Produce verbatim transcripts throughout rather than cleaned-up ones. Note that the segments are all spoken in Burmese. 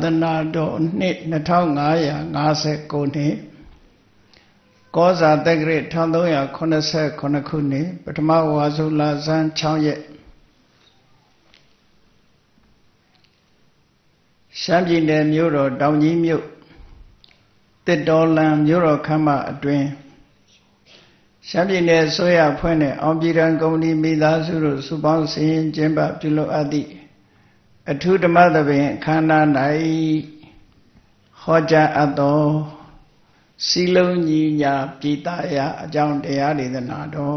သနာတော်နှစ်နှစ်ထောင်ငါးရာငါးဆယ်ကိုနှစ်ကောဇာတက္ကရာတစ်သုံးရာခုနှစ်ဆယ်ခုနှစ်ခုနှစ်ပထမဝါဆိုလဆန်း၆ရက်ရှမ်းပြည်နယ်မြို့တော်တောင်ကြီးမြို့တစ်တော်လန်မြို့တော်ခမ်းမအတွင်းရှမ်းပြည်နယ်ဆိုရဖွဲ့နဲ့အောင်ပြည်တန်ကုမ္ပဏီမိသားစုတို့စုပေါင်းစည်းရင်ကျင်းပပြုလုပ်အပ်သည့်အထူးဓမ္မသဘင်ခန္ဓာ၌ဟောကြားအပ်သောစီလုံးညီညာပြည်သားရာအကြောင်းတရားဒေသနာတော်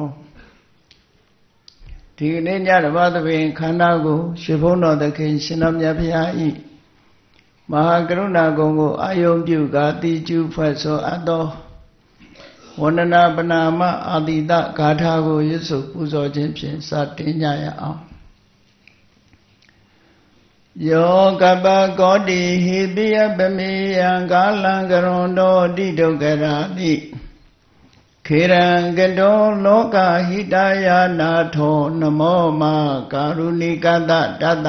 ဒီနေ့ညဓမ္မသဘင်ခန္ဓာကိုရွှေဘုန်းတော်သခင်ရှင်တော်မြတ်ဖျားဤမဟာကရုဏာဂုဏ်ကိုအာယုံပြုကာတိကျူဖွဲ့ဆိုအပ်သောဝန္ဒနာပနာမအာတိတဂါထာကိုရွတ်ဆိုပူဇော်ခြင်းဖြင့်စတင်ကြရအောင်ယောကပကောတိဟိပိယပမေယံကာလံကရွန်တောတိဒုက္ခရာတိခေရံကတောလောကဟိတယာနာထောနမောမကာရုဏိကတတတ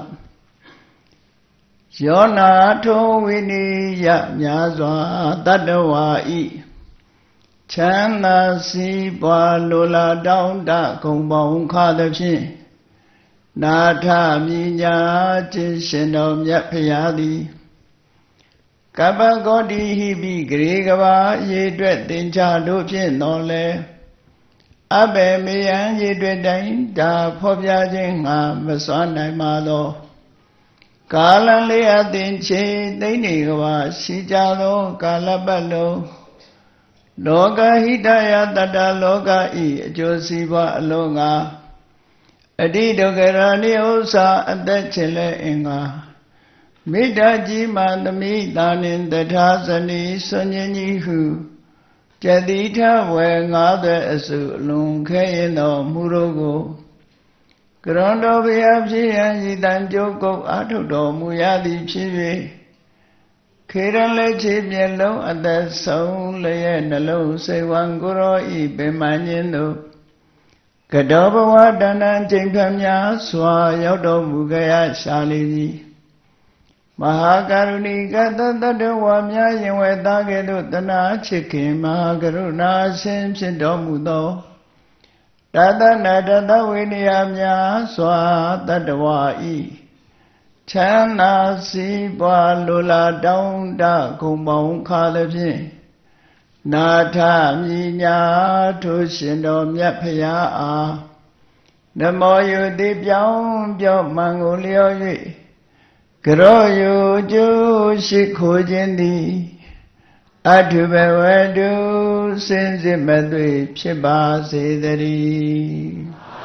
ယောနာထောဝိနိယမြာစွာတတ္တဝါဤချမ်းသာစီးပွားလိုလားတောင်းတဂုံပေါင်းခါသဖြင့်နာထမြညာခြင်းရှင်တော်မြတ်ဖရာသည်ကပ္ပဂေါတိဟိပိဂရေကဘာရေအတွက်သင်္ချာတို့ဖြင့်တော်လဲအဘယ်မေယံရေအတွက်တိုင်းဒါဖော်ပြခြင်းငါမစွမ်းနိုင်ပါသောကာလလေးအသင်ချေသိမ့်နေကဘာရှိကြသောကာလပတ်လုံးလောကဟိတယတတ္တလောကဤအကျိုးစီးပွားအလုံးငါအတိဒုက္ခရာနိဥ္စာအသက်ချင်လဲအင်္ဂါမိတ္တကြီးမှသမိတာနှင့်တထာဇနီဆွန်ញင်းကြီးဟုကျတိထဝေငါးသွဲအစုအလုံးခဲရင်တော်မူတို့ကိုကရွန်တော်ဘုရားဖြစ်ရန်ဤတန်ကြုတ်ကုတ်အာထုတော်မူရသည်ဖြစ်၍ခေရန်လက်ချေမျက်လုံးအသက်ဆုံးလျက်နှလုံးစိတ်ဝံကိုရောဤပင်မညင်းတို့ကတောဘဝတဏ္ဍချိန်ဖျားစွာရောက်တော်မူကြရရှာလိမ့်မည်မဟာကရုဏီကတတတဝါများရင်ဝဲသားကဲ့သို့တနာချစ်ခင်မဟာကရုဏာရှင်ဖြစ်တော်မူသောတတနာတတဝိနည်းများစွာတတ္တဝါဤချမ်းသာစီးပွားလိုလားတောင်းတဂုံပေါင်းခါသဖြင့်နာထမြညာထိုရှင်တော်မြတ်ဖရာအားနမောယုတိပြောင်းပြောမှန်ကိုလျော်၍ကရောယုကျိုးရှိခိုးခြင်းသည်အထုဘဝတုစင်စစ်မသွေဖြစ်ပါစေတည်း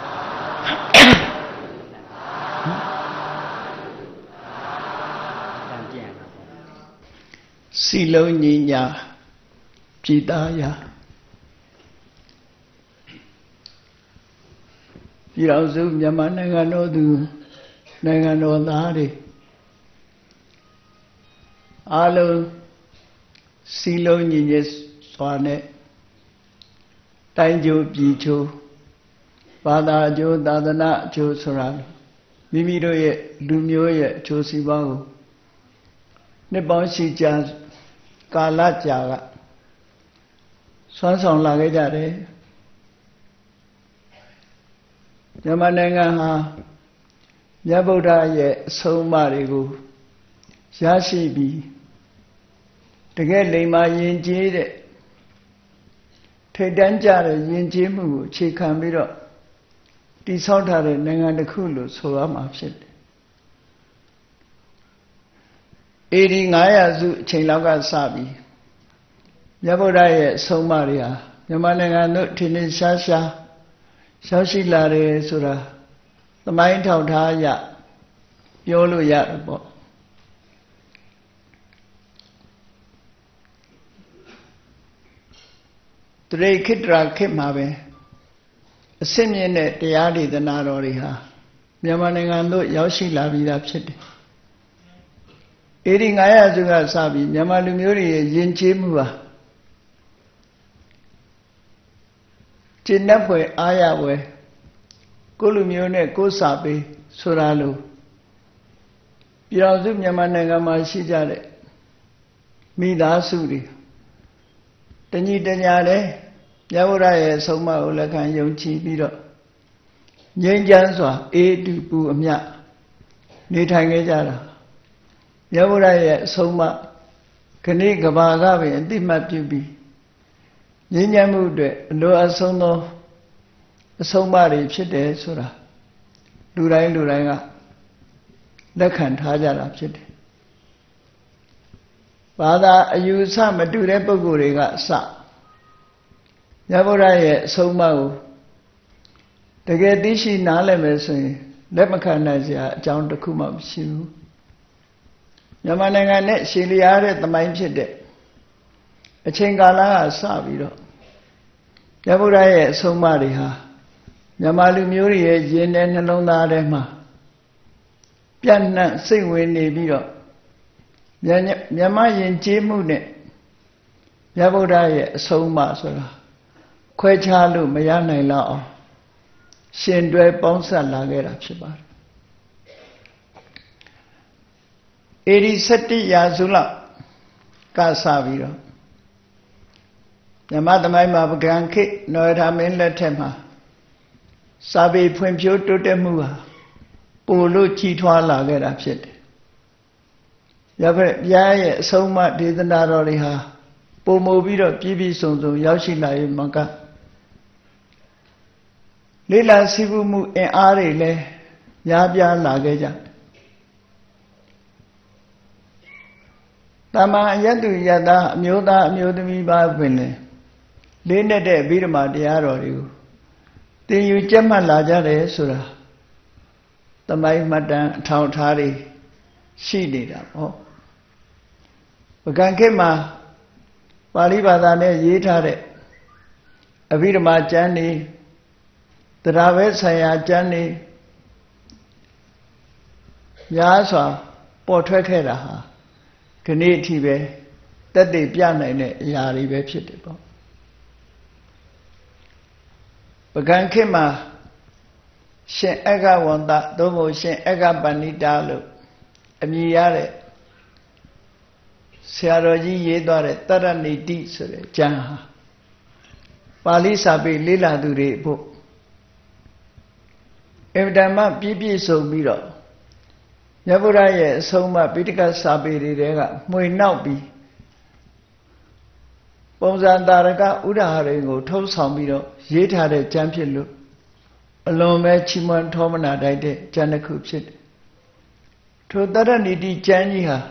စီလုံးညီညာပြည်သားရာပြည်တော်စုမြန်မာနိုင်ငံတော်သူနိုင်ငံတော်သားတွေအားလုံးစီလုံးညီညွတ်စွာနဲ့တိုင်းကျိုးပြည်ချိုးဘာသာအကျိုးသာသနာအကျိုးဆိုတာမိမိတို့ရဲ့လူမျိုးရဲ့အကျိုးစီးပွားကိုနှစ်ပေါင်းရှိကြာကာလကြာကဆွမ်းဆောင်လာခဲ့ကြတယ်မြန်မာနိုင်ငံဟာမြတ်ဗုဒ္ဓရဲ့အဆုံးအမတွေကိုရရှိပြီးတကယ်လိမ္မာယဉ်ကျေးတဲ့ထိတ်တန်းကြတဲ့ယဉ်ကျေးမှုကိုအခြေခံပြီးတော့တည်ဆောက်ထားတဲ့နိုင်ငံတစ်ခုလို့ဆိုရမှာဖြစ်တယ်အေဒီငါးရာစုအချိန်လောက်ကစပြီးမြတ်ဗုဒ္ဓရဲ့အဆုံးအမတွေဟာမြန်မာနိုင်ငံတို့ထင်ထင်ရှားရှားရောက်ရှိလာတယ်ဆိုတာသမိုင်းထောက်ထားရပြောလို့ရတယ်ပေါ့တရိခိတရာခေတ်မှာပဲအစစ်မြင့်တဲ့တရားဒေသနာတော်တွေဟာမြန်မာနိုင်ငံတို့ရောက်ရှိလာပြီးသားဖြစ်တယ်အဲဒီငါးရာစုကစပြီးမြန်မာလူမျိုးတွေရဲ့ယဉ်ကျေးမှုဟာကျင့်တတ်ဖွယ်အားရဖွယ်ကိုလူမျိုးနဲ့ကိုစာပေဆိုတာလို့ပြည်တော်စုမြန်မာနိုင်ငံမှာရှိကြတဲ့မိသားစုတွေတညီတညာတဲ့မြတ်ဗုဒ္ဓရဲ့အဆုံးအမကိုလက်ခံယုံကြည်ပြီးတော့ငြိမ်းချမ်းစွာအေးတူပူအမြနေထိုင်ခဲ့ကြတာမြတ်ဗုဒ္ဓရဲ့အဆုံးအမခဏိကဘာကပင်အတိမတ်ပြုပြီးငြိမ်းချမ်းမှုအတွက်အလိုအဆုံးသောအဆုံးအမတွေဖြစ်တယ်ဆိုတာလူတိုင်းလူတိုင်းကလက်ခံထားကြတာဖြစ်တယ်ဘာသာအယူအဆမတူတဲ့ပုဂ္ဂိုလ်တွေကအစမြတ်ဗုဒ္ဓရဲ့အဆုံးအမကိုတကယ်သိရှိနားလည်မယ်ဆိုရင်လက်မခံနိုင်စရာအကြောင်းတစ်ခုမှမရှိဘူးမြန်မာနိုင်ငံနဲ့ရှည်လျားတဲ့သမိုင်းဖြစ်တဲ့အချိန်ကာလကစပြီးတော့မြတ်ဗုဒ္ဓရဲ့အဆုံးအမတွေဟာမြန်မာလူမျိုးတွေရဲ့ယဉ်တဲ့နှလုံးသားထဲမှာပြန့်နှံ့စိတ်ဝင်နေပြီးတော့မြန်မာယဉ်ကျေးမှုနဲ့မြတ်ဗုဒ္ဓရဲ့အဆုံးအမဆိုတာခွဲခြားလို့မရနိုင်တော့အောင်ရှင်တွဲပေါင်းစပ်လာခဲ့တာဖြစ်ပါတယ်အေဒီစက်တိရာစုလောက်ကစပြီးတော့မြမသမိုင်းမှာပကံခေတ်နော်ရမင်းလက်ထက်မှာစာပေဖွံ့ဖြိုးတိုးတက်မှုဟာပိုလို့ကြီးထွားလာခဲ့တာဖြစ်တယ်။ရပါ့ဘုရားရဲ့အဆုံးအမဒေသနာတော်တွေဟာပုံမူပြီးတော့ပြည့်ပြည့်စုံစုံရောက်ရှိလာရင်မကလိလာစီးပူးမှုအင်အားတွေလည်းများပြားလာခဲ့ကြတမန်အယတုယတအမျိုးသားအမျိုးသမီးပါပင်လေလေးနဲ့တဲ့ဗိဓမာတရားတော်တွေကိုသင်ယူကြက်မှတ်လာကြတယ်ဆိုတာသမိုင်းမှတ်တမ်းအထောက်အထားတွေရှိနေတာပေါ့ပကံခေတ်မှာပါဠိဘာသာနဲ့ရေးထားတဲ့အဗိဓမာကျမ်းတွေတရားပဲဆိုင်ရာကျမ်းတွေများစွာပေါ်ထွက်ခဲ့တာဟာခဏအထိပဲတက်တည်ပြနိုင်တဲ့အရာတွေပဲဖြစ်တယ်ပေါ့ပကံခေတ်မှာရှင်အက္ခဝန္တသို့မဟုတ်ရှင်အက္ခပဏိတာလို့အမည်ရတဲ့ဆရာတော်ကြီးရေးသွားတဲ့တရဏိတိဆိုတဲ့ကျမ်းဟာပါဠိစာပေလေ့လာသူတွေဖို့အဗ္ဗဓမ္မပြည့်ပြည့်စုံပြီးတော့မြတ်ဗုဒ္ဓရဲ့အဆုံးအမပိဋကစာပေတွေကမှွေနောက်ပြီးပုံစံတာရကဥဒ္ဒါဟရင်ကိုထုတ်ဆောင်ပြီးတော့ရေးထားတဲ့ကျမ်းဖြစ်လို့အလွန်ပဲချီးမွမ်းထောမနာတိုက်တဲ့ကျမ်းတစ်ခုဖြစ်တယ်။ထိုတရဏိတိကျမ်းကြီးဟာ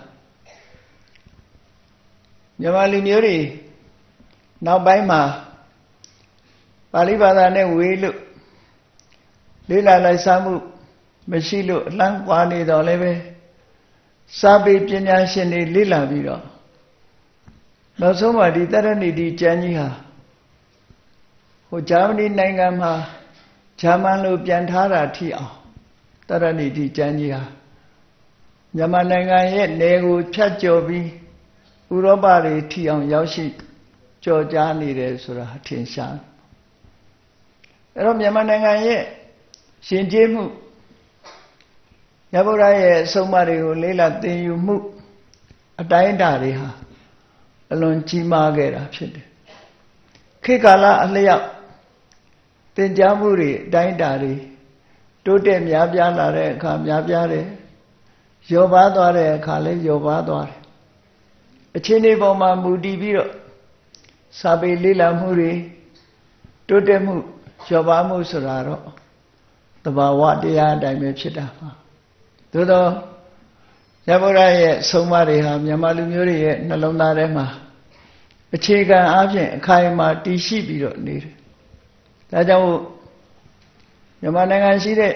မြန်မာလူမျိုးတွေနောက်ပိုင်းမှာပါဠိဘာသာနဲ့ဝေလို့လေးလာလိုက်စားမှုမရှိလို့အလန့်ကွာနေတော့လည်းပဲစာပေပညာရှင်တွေလေ့လာပြီးတော့နောက်ဆုံးမှာဒီတရဏိတိကျမ်းကြီးဟာဟိုဂျာမနီနိုင်ငံမှာဂျာမန်လိုပြန်ထားတာထိအောင်တရဏိတိကျမ်းကြီးဟာမြန်မာနိုင်ငံရဲ့နယ်ကိုဖြတ်ကျော်ပြီးဥရောပတွေထိအောင်ရောက်ရှိကြော်ကြားနေတယ်ဆိုတာထင်ရှားအဲ့တော့မြန်မာနိုင်ငံရဲ့ရှင်ကျေးမှုမြတ်ဗုဒ္ဓရဲ့အဆုံးအမတွေကိုလေးလာသင်ယူမှုအတိုင်းအတာတွေဟာအလွန်ကြီးမားခဲ့တာဖြစ်တယ်ခေတ်ကာလအလျောက်သင်ကြားမှုတွေအတိုင်းအတာတွေတိုးတက်များပြားလာတဲ့အခါများပြားတယ်လျော့ပါသွားတဲ့အခါလည်းလျော့ပါသွားတယ်အခြေအနေပေါ်မှာမူတည်ပြီးတော့စာပေလေ့လာမှုတွေတိုးတက်မှုလျော့ပါမှုဆိုတာတော့သဘာဝတရားအတိုင်းပဲဖြစ်တာပါသို့သောမြတ်ဗုဒ္ဓရဲ့ဆုံးမတွေဟာမြန်မာလူမျိုးတွေရဲ့နှလုံးသားထဲမှာအခြေခံအားဖြင့်အခိုင်အမာတည်ရှိပြီးတော့နေတယ်ဒါကြောင့်မြန်မာနိုင်ငံရှိတဲ့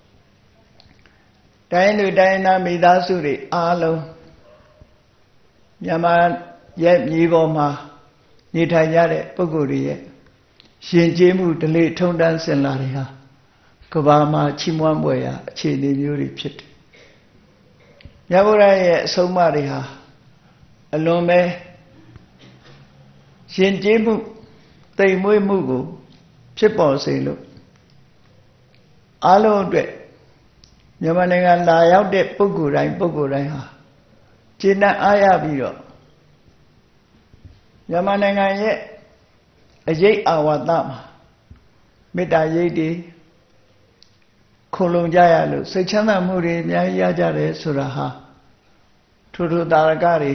တိုင်းလူတိုင်းသားမိသားစုတွေအားလုံးမြန်မာရဲ့မြေပေါ်မှာနေထိုင်ကြတဲ့ပုဂ္ဂိုလ်တွေရဲ့ရှင်ကျေးမှုဓလေ့ထုံတန်းစင်လာတွေဟာကဘာမှာချီးမွမ်းပွဲရာအခြေအနေမျိုးတွေဖြစ်တယ်မြတ်ဗုဒ္ဓရဲ့အဆုံးအမတွေဟာအလွန်ပဲရှင်ကျေးမှုတိမ်မွေးမှုကိုဖြစ်ပေါ်စေလို့အားလုံးအတွက်မြန်မာနိုင်ငံလာရောက်တဲ့ပုဂ္ဂိုလ်တိုင်းပုဂ္ဂိုလ်တိုင်းဟာကျင့်တဲ့အားရပြီးတော့မြန်မာနိုင်ငံရဲ့အရေးအာဝါဒမှာမေတ္တာရိပ်တွေခုံလုံကြရလို့စိတ်ချမ်းသာမှုတွေအများကြီးရကြတယ်ဆိုတာဟာထို့ထို့တာရကတွေ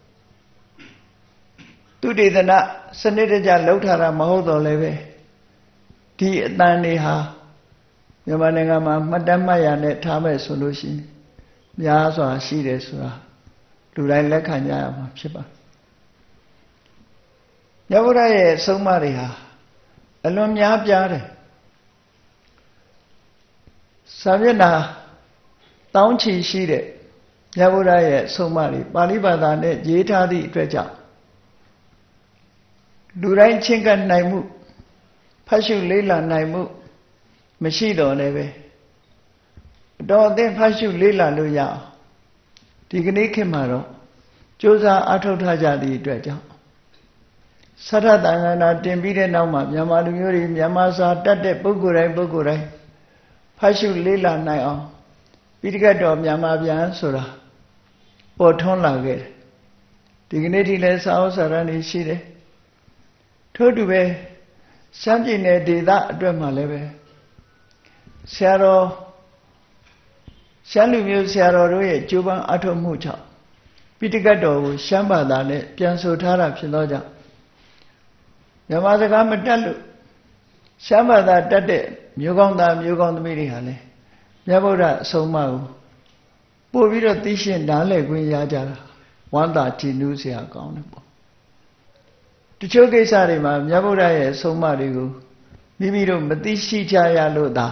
သူတေသနာစနစ်တကျလှုပ်ထားတာမဟုတ်တော့လည်းပဲဒီအတန်တွေဟာမြန်မာနိုင်ငံမှာမှတ်တမ်းမှတ်ရနဲ့ထားမဲ့ဆိုလို့ရှိရင်များစွာရှိတယ်ဆိုတာလူတိုင်းလက်ခံကြရမှာဖြစ်ပါမြတ်ဗုဒ္ဓရဲ့အဆုံးအမတွေဟာအလွန်များပြားတယ်စာမျက်နှာတောင်းချီရှိတဲ့မြတ်ဗုဒ္ဓရဲ့အဆုံးအမတွေပါဠိဘာသာနဲ့ရေးထားသည့်အတွက်ကြောင့်လူတိုင်းချင်းကပ်နိုင်မှုဖတ်ရှုလေ့လာနိုင်မှုမရှိတော့လည်းပဲအတော်အသင့်ဖတ်ရှုလေ့လာလို့ရအောင်ဒီကနေ့ခေတ်မှာတော့ကြိုးစားအားထုတ်ထားကြသည့်အတွက်ကြောင့်သတ္တတန်ခါနာတင်ပြီးတဲ့နောက်မှာမြန်မာလူမျိုးတွေမြန်မာစာတတ်တဲ့ပုဂ္ဂိုလ်တိုင်းပုဂ္ဂိုလ်တိုင်းဖတ်ရှုလေ့လာနိုင်အောင်ပိဋကတ်တော်မြန်မာပြန်ဆိုတာပေါ်ထွန်းလာခဲ့တယ်ဒီကနေ့ထိလည်းစာအုပ်စာတမ်းတွေရှိတယ်ထို့တူပဲရှမ်းပြည်နယ်ဒေသအတွက်မှာလည်းပဲဆရာတော်ရှမ်းလူမျိုးဆရာတော်တို့ရဲ့ကြိုးပမ်းအထောက်မှုကြောင့်ပိဋကတ်တော်ကိုရှမ်းဘာသာနဲ့ပြန်ဆိုထားတာဖြစ်သောကြောင့်မြန်မာစကားမတတ်လို့ရှမ်းဘာသာတတ်တဲ့မျိုးကောင်းသားမျိုးကောင်းသမီးတွေဟာလည်းမြတ်ဗုဒ္ဓအဆုံးအမကိုပို့ပြီးတော့သိရှင်းနားလည်ခွင့်ရကြတာဝမ်းသာကြည်နူးစရာကောင်းတယ်ပေါ့တချို့ကိစ္စတွေမှာမြတ်ဗုဒ္ဓရဲ့အဆုံးအမတွေကိုမိမိတို့မသိရှိကြရလို့သာ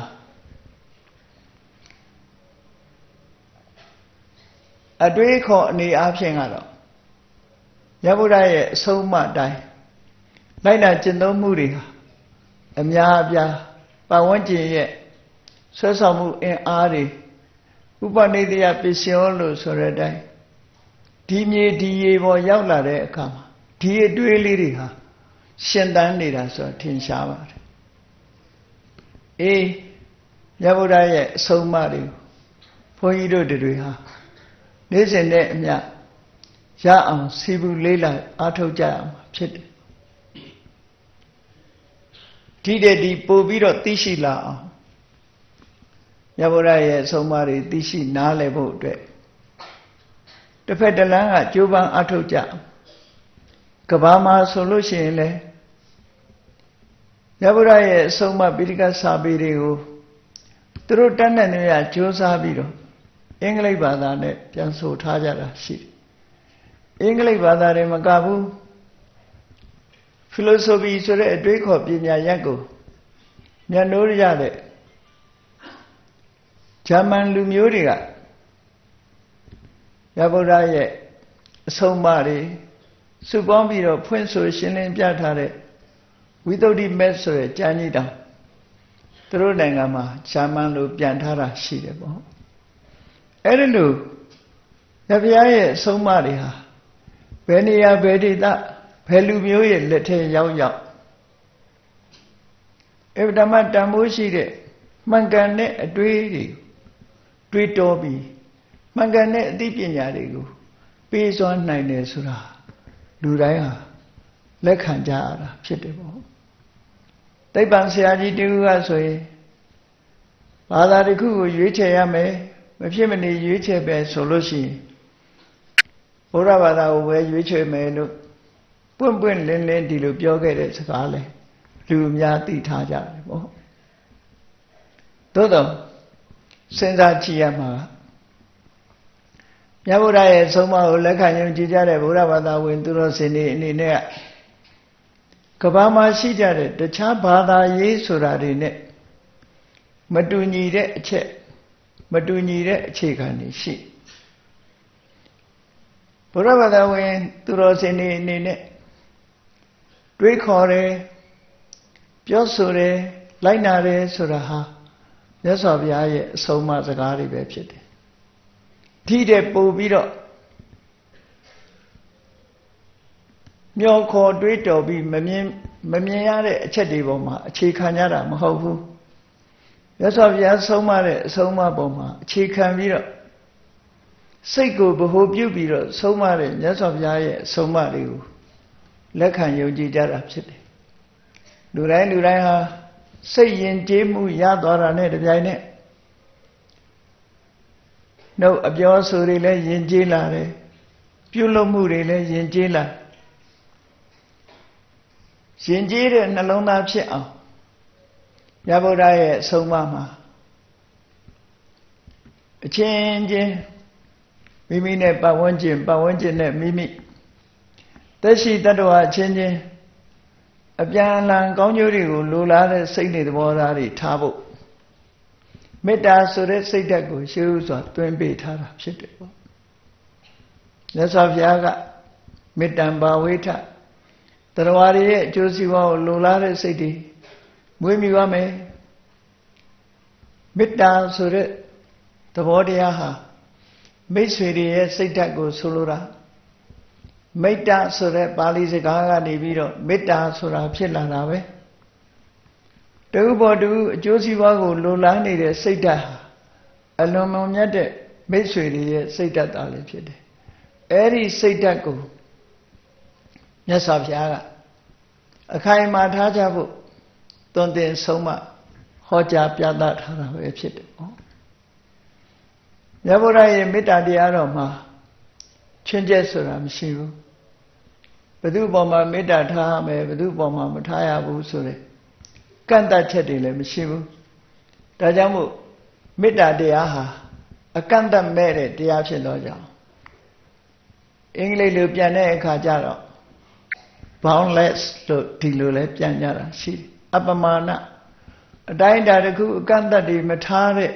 အတွေးခေါ်အနေအားဖြင့်ကတော့မြတ်ဗုဒ္ဓရဲ့အဆုံးအမတိုင်းလိုက်နာကျင့်သုံးမှုတွေဟာအများအပြားပတ်ဝန်းကျင်ရဲ့ဆွဲဆောင်မှုအင်အားတွေဥပနိဒေယပစ္စယောလို့ဆိုတဲ့အတိုင်းဒီမြေဒီရေပေါ်ရောက်လာတဲ့အခါမှာဒီအတွေးလေးတွေဟာရှင်သန်နေတာဆိုထင်ရှားပါတယ်အေးမြတ်ဗုဒ္ဓရဲ့အဆုံးအမတွေဘုန်းကြီးတို့တွေဟာနေ့စဉ်နဲ့အမျှရအောင်စီပူလေးလာအားထုတ်ကြရမှာဖြစ်တယ်ဒီတဲ့ဒီပို့ပြီးတော့သိရှိလာအောင်မြတ်ဗုဒ္ဓရဲ့အဆုံးအမတွေသိရှိနားလည်ဖို့အတွက်တစ်ဖက်တစ်လမ်းကကြိုးပမ်းအားထုတ်ကြကဘာမှာဆိုလို့ရှိရင်လေမြတ်ဗုဒ္ဓရဲ့အဆုံးအမပိဋကစာပေတွေကိုသူတို့တတ်တဲ့နေရာကြိုးစားပြီးတော့အင်္ဂလိပ်ဘာသာနဲ့ပြန်ဆိုထားကြတာရှိတယ်အင်္ဂလိပ်ဘာသာတွေမကဘူးphilosophy ဆိုတဲ့အတွေးခေါ်ပညာရပ်ကိုမျက်နှိုးရတဲ့ဂျာမန်လူမျိုးတွေကမြတ်ဗုဒ္ဓရဲ့အဆုံးအမတွေစုပေါင်းပြီးတော့ဖွင့်ဆိုရှင်းလင်းပြထားတဲ့ဝိသုဒ္ဓိမက်ဆိုတဲ့ကျမ်းကြီးတောင်သူတို့နိုင်ငံမှာဂျာမန်လိုပြန်ထားတာရှိတယ်ပေါ့အဲ့ဒီလိုမြတ်ဗျာရဲ့အဆုံးအမတွေဟာဘယ်နေရာဘယ်ဒေသဘယ်လူမျိုးရဲ့လက်ထဲရောက်ရောက်အဗ္ဗဓမ္မတန်ဖိုးရှိတဲ့မှန်ကန်တဲ့အတွေးတွေတွေးတောပြီးမှန်ကန်တဲ့အသိပညာတွေကိုပေးစွမ်းနိုင်တယ်ဆိုတာလူတိုင်းဟာလက်ခံကြရတာဖြစ်တယ်ပေါ့သိပ္ပံဆရာကြီးတူကဆိုရင်ဘာသာတစ်ခုကိုရွေးချယ်ရမယ်မဖြစ်မနေရွေးချယ်ပဲဆိုလို့ရှိရင်ဘုရားဘာသာကိုပဲရွေးချယ်မယ်လို့ပွင့်ပွင့်လင်းလင်းဒီလိုပြောခဲ့တဲ့စကားလဲလူအများသိထားကြတယ်ပေါ့သို့တော့စဉ်းစားကြည့်ရမှာမြတ်ဗုဒ္ဓရဲ့ဆုံးမကိုလက်ခံယုံကြည်ကြတဲ့ဘုရားဘာသာဝင်သူတော်စင်တွေအနေနဲ့ကဘာမှာရှိကြတဲ့တခြားဘာသာရေးဆိုတာတွေနဲ့မတူညီတဲ့အချက်မတူညီတဲ့အခြေခံတွေရှိဘုရားဘာသာဝင်သူတော်စင်တွေအနေနဲ့တွေးခေါ်တယ်ပြောဆိုတယ်လိုက်နာတယ်ဆိုတာဟာမြတ်စွာဘုရားရဲ့အဆုံးအမစကားတွေပဲဖြစ်တယ်ဒီတဲ့ပို့ပြီးတော့မျောခေါ်တွေးတော်ပြီးမမြင်မမြင်ရတဲ့အချက်တွေပေါ်မှာအခြေခံကြတာမဟုတ်ဘူးမြတ်စွာဘုရားဆုံးမတဲ့အဆုံးအမပေါ်မှာအခြေခံပြီးတော့စိတ်ကိုဗဟိုပြုပြီးတော့ဆုံးမတဲ့မြတ်စွာဘုရားရဲ့အဆုံးအမတွေကိုလက်ခံယုံကြည်ကြတာဖြစ်တယ်လူတိုင်းလူတိုင်းဟာစိတ်ယဉ်ကျေးမှုရသွားတာနဲ့တပြိုင်နက်နှုတ်အပြောအဆိုတွေလည်းယဉ်ကျေးလာတယ်ပြုလုပ်မှုတွေလည်းယဉ်ကျေးလာယဉ်ကျေးတဲ့နှလုံးသားဖြစ်အောင်မြတ်ဗုဒ္ဓရဲ့အဆုံးအမမှာအချင်းချင်းမိမိနဲ့ပတ်ဝန်းကျင်ပတ်ဝန်းကျင်နဲ့မိမိသက်ရှိတ attva အချင်းချင်းအပြန်အလှန်ကောင်းကျိုးတွေကိုလိုလားတဲ့စိတ်နဲ့သဘောထားတွေထားဖို့မေတ္တာဆိုတဲ့စိတ်ဓာတ်ကိုရှေးဥစွာသွင်းပေးထားတာဖြစ်တယ်ပေါ့မြတ်စွာဘုရားကမေတ္တံဘာဝေထတရားတွေရဲ့အကျိုးစီးပွားကိုလိုလားတဲ့စိတ်တွေမွေးမြူရမယ်မေတ္တာဆိုတဲ့သဘောတရားဟာမိတ်ဆွေတွေရဲ့စိတ်ဓာတ်ကိုဆိုလိုတာမေတ္တာဆိုတဲ့ပါဠိစကားကနေပြီးတော့မေတ္တာဆိုတာဖြစ်လာတာပဲတူပေါ်တူအကျိုးစီးပွားကိုလိုလားနေတဲ့စိတ်ဓာတ်ဟာအလွန်မွန်မြတ်တဲ့မိတ်ဆွေတွေရဲ့စိတ်ဓာတ်သားလည်းဖြစ်တယ်အဲ့ဒီစိတ်ဓာတ်ကိုမြတ်စွာဘုရားကအခိုင်အမာထားကြဖို့သွန်သင်ဆုံးမဟောကြားပြသထားတာပဲဖြစ်တယ်ပေါ့မြတ်ဗုဒ္ဓရဲ့မေတ္တာတရားတော်မှာချွင်းချက်ဆိုတာမရှိဘူးဘယ်သူ့ပေါ်မှာမေတ္တာထားရမယ်ဘယ်သူ့ပေါ်မှာမထားရဘူးဆိုတဲ့ကန့်သတ်ချက်တွေလည်းမရှိဘူးဒါကြောင့်မို့မေတ္တာတရားဟာအကန့်အသတ်မဲ့တဲ့တရားဖြစ်တော့ကြောင်းအင်္ဂလိပ်လိုပြန်တဲ့အခါကျတော့ boundless လို့ဒီလိုလဲပြန်ကြတာရှိတယ်အပမာဏအတိုင်းအတာတစ်ခုအကန့်အသတ်တွေမထားတဲ့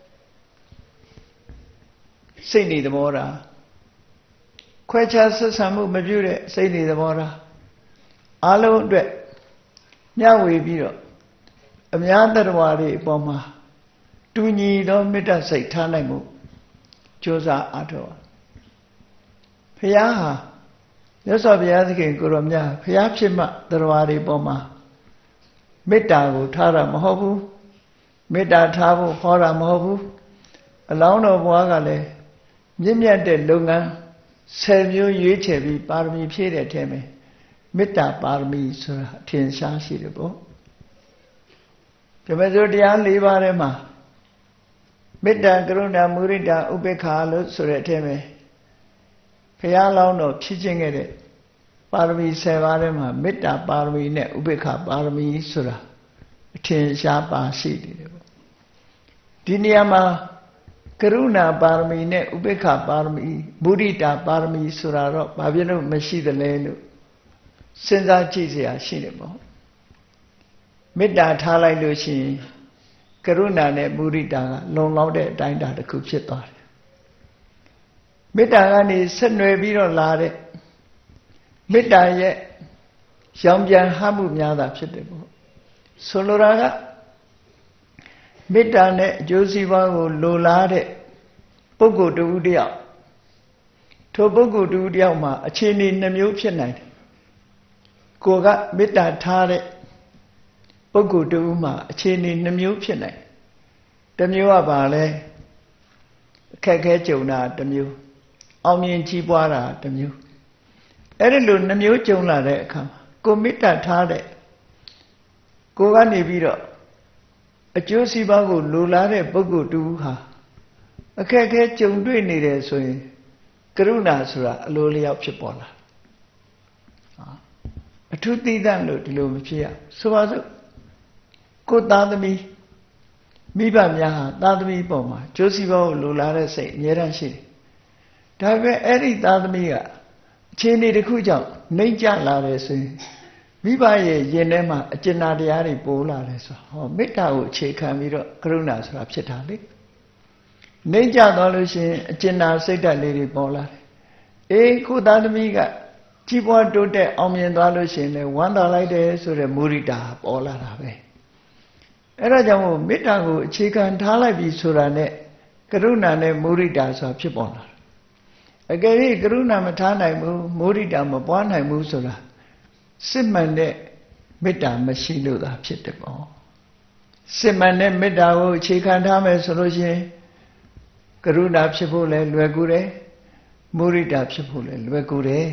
စိတ်နေသဘောထားခွဲခြားဆက်ဆံမှုမပြုတဲ့စိတ်နေသဘောထားအားလုံးအတွက်မျှဝေပြီးတော့အများတ attva တွေအပေါ်မှာတူညီသောမေတ္တာစိတ်ထားနိုင်မှုကြိုးစားအားထုတ်ဘုရားဟာမြတ်စွာဘုရားသခင်ကိုရောမြတ်ဘုရားဖြစ်မှ attva တွေပေါ်မှာမေတ္တာကိုထားတာမဟုတ်ဘူးမေတ္တာထားဖို့ဟောတာမဟုတ်ဘူးအလောင်းတော်ဘုရားကလည်းမြင့်မြတ်တဲ့လုပ်ငန်းဆယ်မျိုးရွေးချယ်ပြီးပါရမီဖြည့်တဲ့အထက်မှာမေတ္တာပါရမီဆိုတာအထင်ရှားရှိတယ်ပေါ့ဒီမဲ့ဆိုတရား၄ပါးထဲမှာမေတ္တာကရုဏာမုဒိတာဥပေက္ခာလို့ဆိုတဲ့အထက်မှာဘုရားလောင်းတော်ဖြည့်ခြင်းခဲ့တဲ့ပါရမီဆယ်ပါးထဲမှာမေတ္တာပါရမီနဲ့ဥပေက္ခပါရမီဆိုတာအထင်ရှားပါရှိတယ်ပေါ့ဒီနေရာမှာကရုဏာပါရမီနဲ့ဥပေက္ခပါရမီမုဒိတာပါရမီဆိုတာတော့ဘာဖြစ်လို့မရှိသလဲလို့စဉ်းစားကြည့်เสียရှိတယ်ပေါ့မေတ္တာထားလိုက်လို့ရှိရင်ကရုဏာနဲ့မုဒိတာကလုံလောက်တဲ့အတိုင်းအတာတစ်ခုဖြစ်သွားတယ်မေတ္တာကနေဆက်နွယ်ပြီးတော့လာတဲ့မေတ္တာရဲ့ရောင်ပြန်ဟမှုများတာဖြစ်တယ်ပေါ့ဆိုလိုတာကမေတ္တာနဲ့အကျိုးစီးပွားကိုလိုလားတဲ့ပုဂ္ဂိုလ်တူတယောက်ထိုပုဂ္ဂိုလ်တူတယောက်မှာအခြေအနေနှမျိုးဖြစ်နိုင်တယ်ကိုကမေတ္တာထားတဲ့ပုဂ္ဂိုလ်တူမှာအခြေအနေနှမျိုးဖြစ်နိုင်တယ်တစ်မျိုးကဘာလဲအခက်ခဲကြုံတာတစ်မျိုးအောင်မြင်ကြီးပွားတာတစ်မျိုးအဲ့ဒီလိုနှမျိုးကြုံလာတဲ့အခါမှာကိုမေတ္တာထားတဲ့ကိုကနေပြီးတော့အကျိုးစီးပွားကိုလိုလားတဲ့ပုဂ္ဂိုလ်တူဟာအခက်အခဲကြုံတွေ့နေတယ်ဆိုရင်ကရုဏာဆိုတာအလိုလျောက်ဖြစ်ပေါ်လာအထူးသီးသန့်လို့ဒီလိုမဖြစ်ရဆိုပါစို့ကိုသားသမီးမိဘများဟာသားသမီးပေါ်မှာကျိုးစီးပွားကိုလိုလားတဲ့စိတ်အများအားရှိတယ်ဒါပေမဲ့အဲ့ဒီသားသမီးကအခြေအနေတစ်ခုကြောင့်နှိမ့်ကျလာတယ်ဆိုရင်မိဘရဲ့ရင်ထဲမှာအကျဉ်းတရားတွေပိုးလာတယ်ဆိုဟောမေတ္တာကိုအခြေခံပြီးတော့ကရုဏာဆိုတာဖြစ်တာလေနှိမ့်ကျသွားလို့ရှိရင်အကျဉ်းစိတ်ဓာတ်လေးတွေပေါ်လာတယ်အေးကိုသားသမီးကကြီးပွားတိုးတက်အောင်မြင်သွားလို့ရှိရင်လည်းဝမ်းသာလိုက်တယ်ဆိုတဲ့မုဒိတာပေါ်လာတာပဲအဲ့ဒါကြောင့်မို့မေတ္တာကိုအခြေခံထားလိုက်ပြီဆိုတာနဲ့ကရုဏာနဲ့မုဒိတာဆိုတာဖြစ်ပေါ်လာတယ်အကယ်၍ကရုဏာမထားနိုင်ဘူးမုဒိတာမပွားနိုင်ဘူးဆိုတာစစ်မှန်တဲ့မေတ္တာမရှိလို့သာဖြစ်တယ်ပေါ့စစ်မှန်တဲ့မေတ္တာကိုအခြေခံထားမယ်ဆိုလို့ရှိရင်ကရုဏာဖြစ်ဖို့လည်းလွယ်ကူတယ်မုဒိတာဖြစ်ဖို့လည်းလွယ်ကူတယ်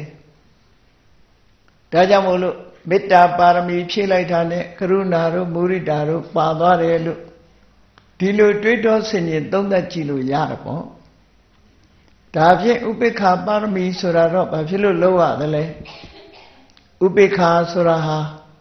ဒါကြောင့်မို့လို့မေတ္တာပါရမီဖြည့်လိုက်တာနဲ့ကရုဏာတို့မုဒိတာတို့ပါသွားတယ်လို့ဒီလိုတွေးတောဆင်ခြင်သုံးသပ်ကြည့်လို့ရတယ်ပေါ့ဒါဖြင့်ဥပိ္ပခာပါရမီဆိုတာတော့ဘာဖြစ်လို့လောက်ရသလဲဥပိ္ပခာဆိုတာဟာ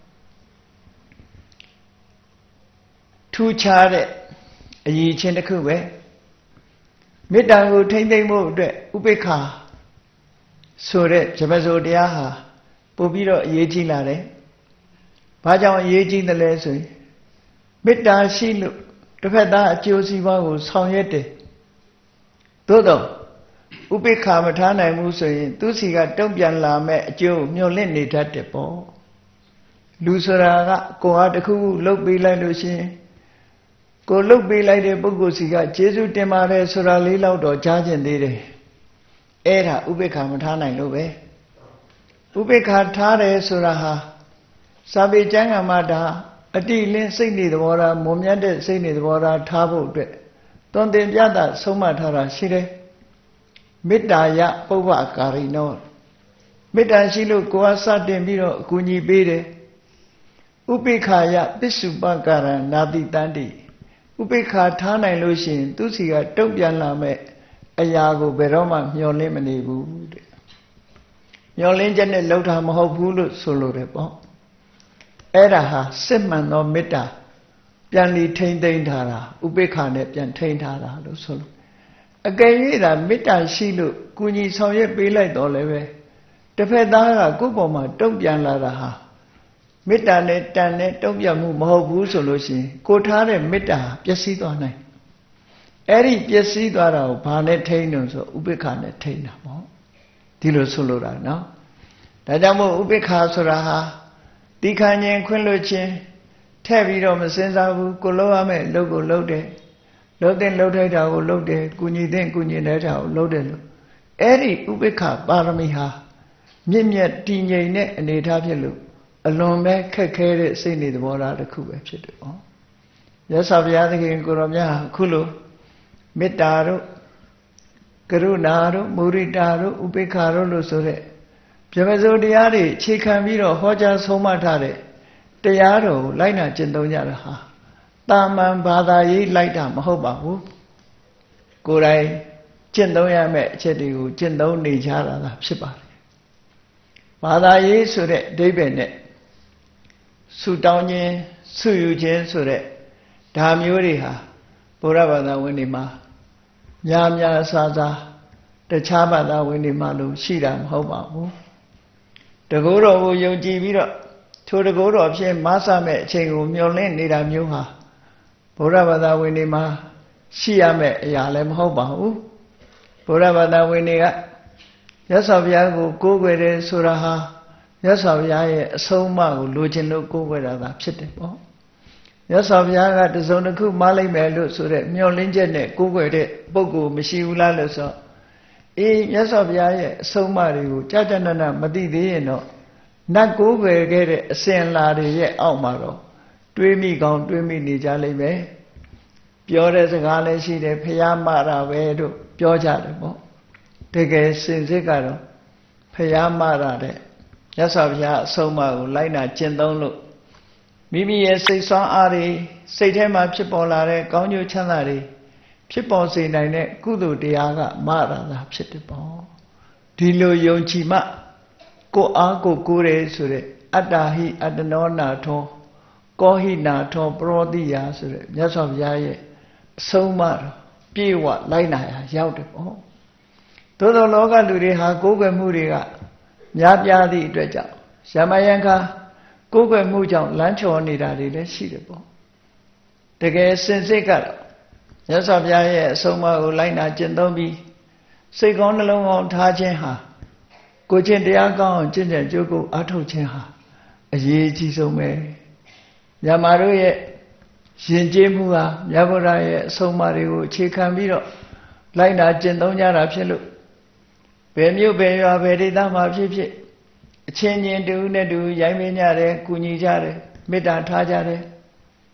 ထူးခြားတဲ့အရည်ချင်းတစ်ခုပဲမေတ္တာကိုထိမ့်သိမ့်ဖို့အတွက်ဥပိ္ပခာဆိုတဲ့ဇပဆိုတရားဟာပို့ပြီးတော့အရေးကြီးလာတယ်။ဘာကြောင့်အရေးကြီးသလဲဆိုရင်မေတ္တာရှိလို့တစ်ဖက်သားအကျိုးစီးပွားကိုဆောင်ရွက်တယ်။သို့တော့ဥပိ္ပခာမထားနိုင်ဘူးဆိုရင်သူစီကတုံ့ပြန်လာမဲ့အကျိုးမျှော်လင့်နေတတ်တယ်ပေါ့။လူဆိုတာကကိုယ်ဟာတစ်ခုခုလှုပ်ပေးလိုက်လို့ရှိရင်ကိုလှုပ်ပေးလိုက်တဲ့ပုဂ္ဂိုလ်စီကကျေးဇူးတင်ပါတယ်ဆိုတာလေးလောက်တော့ကြားကျင်သေးတယ်။အဲ့ဒါဥပိ္ပခာမထားနိုင်လို့ပဲ။ဥပိ္ပခာထားတယ်ဆိုတာဟာစာပေကျမ်းဂန်မှာဒါအတိလင်းစိတ်နေသဘောထားမွန်မြတ်တဲ့စိတ်နေသဘောထားထားဖို့အတွက်သွန်သင်ပြတာဆုံးမထားတာရှိတယ်မေတ္တာယပုဗ္ဗကာရိနောမေတ္တာရှိလို့ကိုယ်ကစတင်ပြီးတော့အကူအညီပေးတယ်ဥပိ္ပခာယပစ္စုပ္ပကာရနာတိတန္တိဥပိ္ပခာထားနိုင်လို့ရှိရင်သူစီကတုံ့ပြန်လာမဲ့အရာကိုဘယ်တော့မှမျှော်လင့်မနေဘူးတဲ့မျောလင်းချက်နဲ့လှုပ်တာမဟုတ်ဘူးလို့ဆိုလိုတယ်ပေါ့အဲ့ဒါဟာစစ်မှန်သောမေတ္တာပြန်လီထိမ့်သိမ့်ထားတာဥပိ္ပခာနဲ့ပြန်ထိမ့်ထားတာလို့ဆိုလို့အကယ်၍ဒါမေတ္တာရှိလို့ကုညီဆောင်ရွက်ပေးလိုက်တော့လည်းပဲတစ်ဖက်သားကကိုယ့်ပေါ်မှာတုံ့ပြန်လာတာဟာမေတ္တာနဲ့တန်နဲ့တုံ့ပြန်မှုမဟုတ်ဘူးဆိုလို့ရှိရင်ကိုထားတဲ့မေတ္တာပျက်စီးသွားနိုင်အဲ့ဒီပျက်စီးသွားတာကိုဘာနဲ့ထိမ့်လို့ဆိုဥပိ္ပခာနဲ့ထိမ့်တာပေါ့ဒီလိုဆိုလိုတာနော်ဒါကြောင့်မို့ဥပိ္ပခာဆိုတာဟာတိခဏ်ခြင်းခွင့်လွှတ်ခြင်းထည့်ပြီးတော့မစင်စားဘူးကိုလုံးရမယ်လုပ်ကိုလုပ်တယ်လုပ်တဲ့လုပ်ထိုက်တာကိုလုပ်တယ်ကုညီတဲ့ကုညီတဲ့တာကိုလုပ်တယ်လို့အဲ့ဒီဥပိ္ပခာပါရမီဟာမြင့်မြတ်တည်ငြိမ်တဲ့အနေအထားဖြစ်လို့အလွန်ပဲခက်ခဲတဲ့စိတ်နေသဘောထားတစ်ခုပဲဖြစ်တယ်ပေါ့ရသော်ဘုရားသခင်ကိုရောမြတ်အခုလိုမေတ္တာတို့ကရုဏာတို့မုဒိတာတို့ဥပိ္ပခာတို့လို့ဆိုတဲ့ဗြဟ္မစိုရတရားတွေခြေခံပြီးတော့ဟောကြားဆုံးမထားတဲ့တရားတော်ကိုလိုက်နာကျင့်သုံးကြတာဟာတာမန်ဘာသာရေးလိုက်တာမဟုတ်ပါဘူးကိုယ်တိုင်ကျင့်သုံးရမယ့်အချက်တွေကိုကျင့်သုံးနေကြတာသာဖြစ်ပါတယ်ဘာသာရေးဆိုတဲ့အဓိပ္ပာယ်နဲ့ဆုတောင်းခြင်းဆုယူခြင်းဆိုတဲ့ဒါမျိုးတွေဟာဗုဒ္ဓဘာသာဝင်တွေမှာများများဆာဆာတခြားဘာသာဝင်တွေမှလို့ရှိတာမဟုတ်ပါဘူးတကူတော်ကိုယုံကြည်ပြီးတော့ထိုတကူတော်ဖြင့်မဆမဲ့အချိန်ကိုမျှော်လင့်နေတာမျိုးဟာဗုဒ္ဓဘာသာဝင်တွေမှာရှိရမယ့်အရာလည်းမဟုတ်ပါဘူးဗုဒ္ဓဘာသာဝင်တွေကမြတ်စွာဘုရားကိုကိုးကွယ်တယ်ဆိုတာဟာမြတ်စွာဘုရားရဲ့အဆုံးအမကိုလိုချင်လို့ကိုးကွယ်တာသာဖြစ်တယ်ပေါ့မြတ်စွာဘုရားကတစုံတစ်ခုမှားလိုက်မယ်လို့ဆိုတဲ့မျှော်လင့်ချက်နဲ့ကိုးကွယ်တဲ့ပုဂ္ဂိုလ်မရှိဘူးလားလို့ဆိုအေးမြတ်စွာဘုရားရဲ့အဆုံးအမတွေကိုကြာကြာနာနာမသိသေးရင်တော့နတ်ကိုးကွယ်ခဲ့တဲ့အစဉ်လာတွေရဲ့အောက်မှာတော့တွေးမိကောင်းတွေးမိနေကြလိမ့်မယ်ပြောတဲ့စကားလည်းရှိတယ်ဖျားမာတာပဲတို့ပြောကြတယ်ပေါ့တကယ်စင်စစ်ကတော့ဖျားမာတာတဲ့မြတ်စွာဘုရားအဆုံးအမကိုလိုက်နာကျင့်သုံးလို့မိမိရဲ့စိတ်ဆွမ်းအားတွေစိတ်ထဲမှာဖြစ်ပေါ်လာတဲ့ကောင်းကျိုးချမ်းသာတွေဖြစ်ပေါ်စေနိုင်တဲ့ကုသိုလ်တရားကမရတာဖြစ်တယ်ပေါ့ဒီလိုယုံကြည်မှကိုအားကိုကိုးတယ်ဆိုတဲ့အတ္တဟိအတ္တနောနာထောကောဟိနာထောပရောတိယဆိုတဲ့မြတ်စွာဘုရားရဲ့အဆုံးအမတော်ပြေဝလိုက်နာရရောက်တယ်ပေါ့သို့သောလောကလူတွေဟာကိုးကွယ်မှုတွေကများပြားသည့်အတွက်ကြောင့်ယမယံခါကိုးကွယ်မှုကြောင့်လမ်းချော်နေတာတွေလည်းရှိတယ်ပေါ့တကယ်စင်စစ်ကတော့မြတ်စွာဘုရားရဲ့အဆုံးအမကိုလိုက်နာကျင့်သုံးပြီးစိတ်ကောင်းနှလုံးကောင်းထားခြင်းဟာကိုကျင့်တရားကောင်းအောင်ကျင့်ကြံကြိုးကိုအားထုတ်ခြင်းဟာအရေးအကြီးဆုံးပဲမြန်မာတို့ရဲ့ယဉ်ကျေးမှုဟာမြတ်ဗုဒ္ဓရဲ့အဆုံးအမတွေကိုအခြေခံပြီးတော့လိုက်နာကျင့်သုံးကြတာဖြစ်လို့ဘယ်မြို့ဘယ်ရွာဘယ်ဒေသမှာဖြစ်ဖြစ်အချင်းချင်းတူနဲ့တူရိုင်းမင်းကြတယ်ကုညီကြတယ်မေတ္တာထားကြတယ်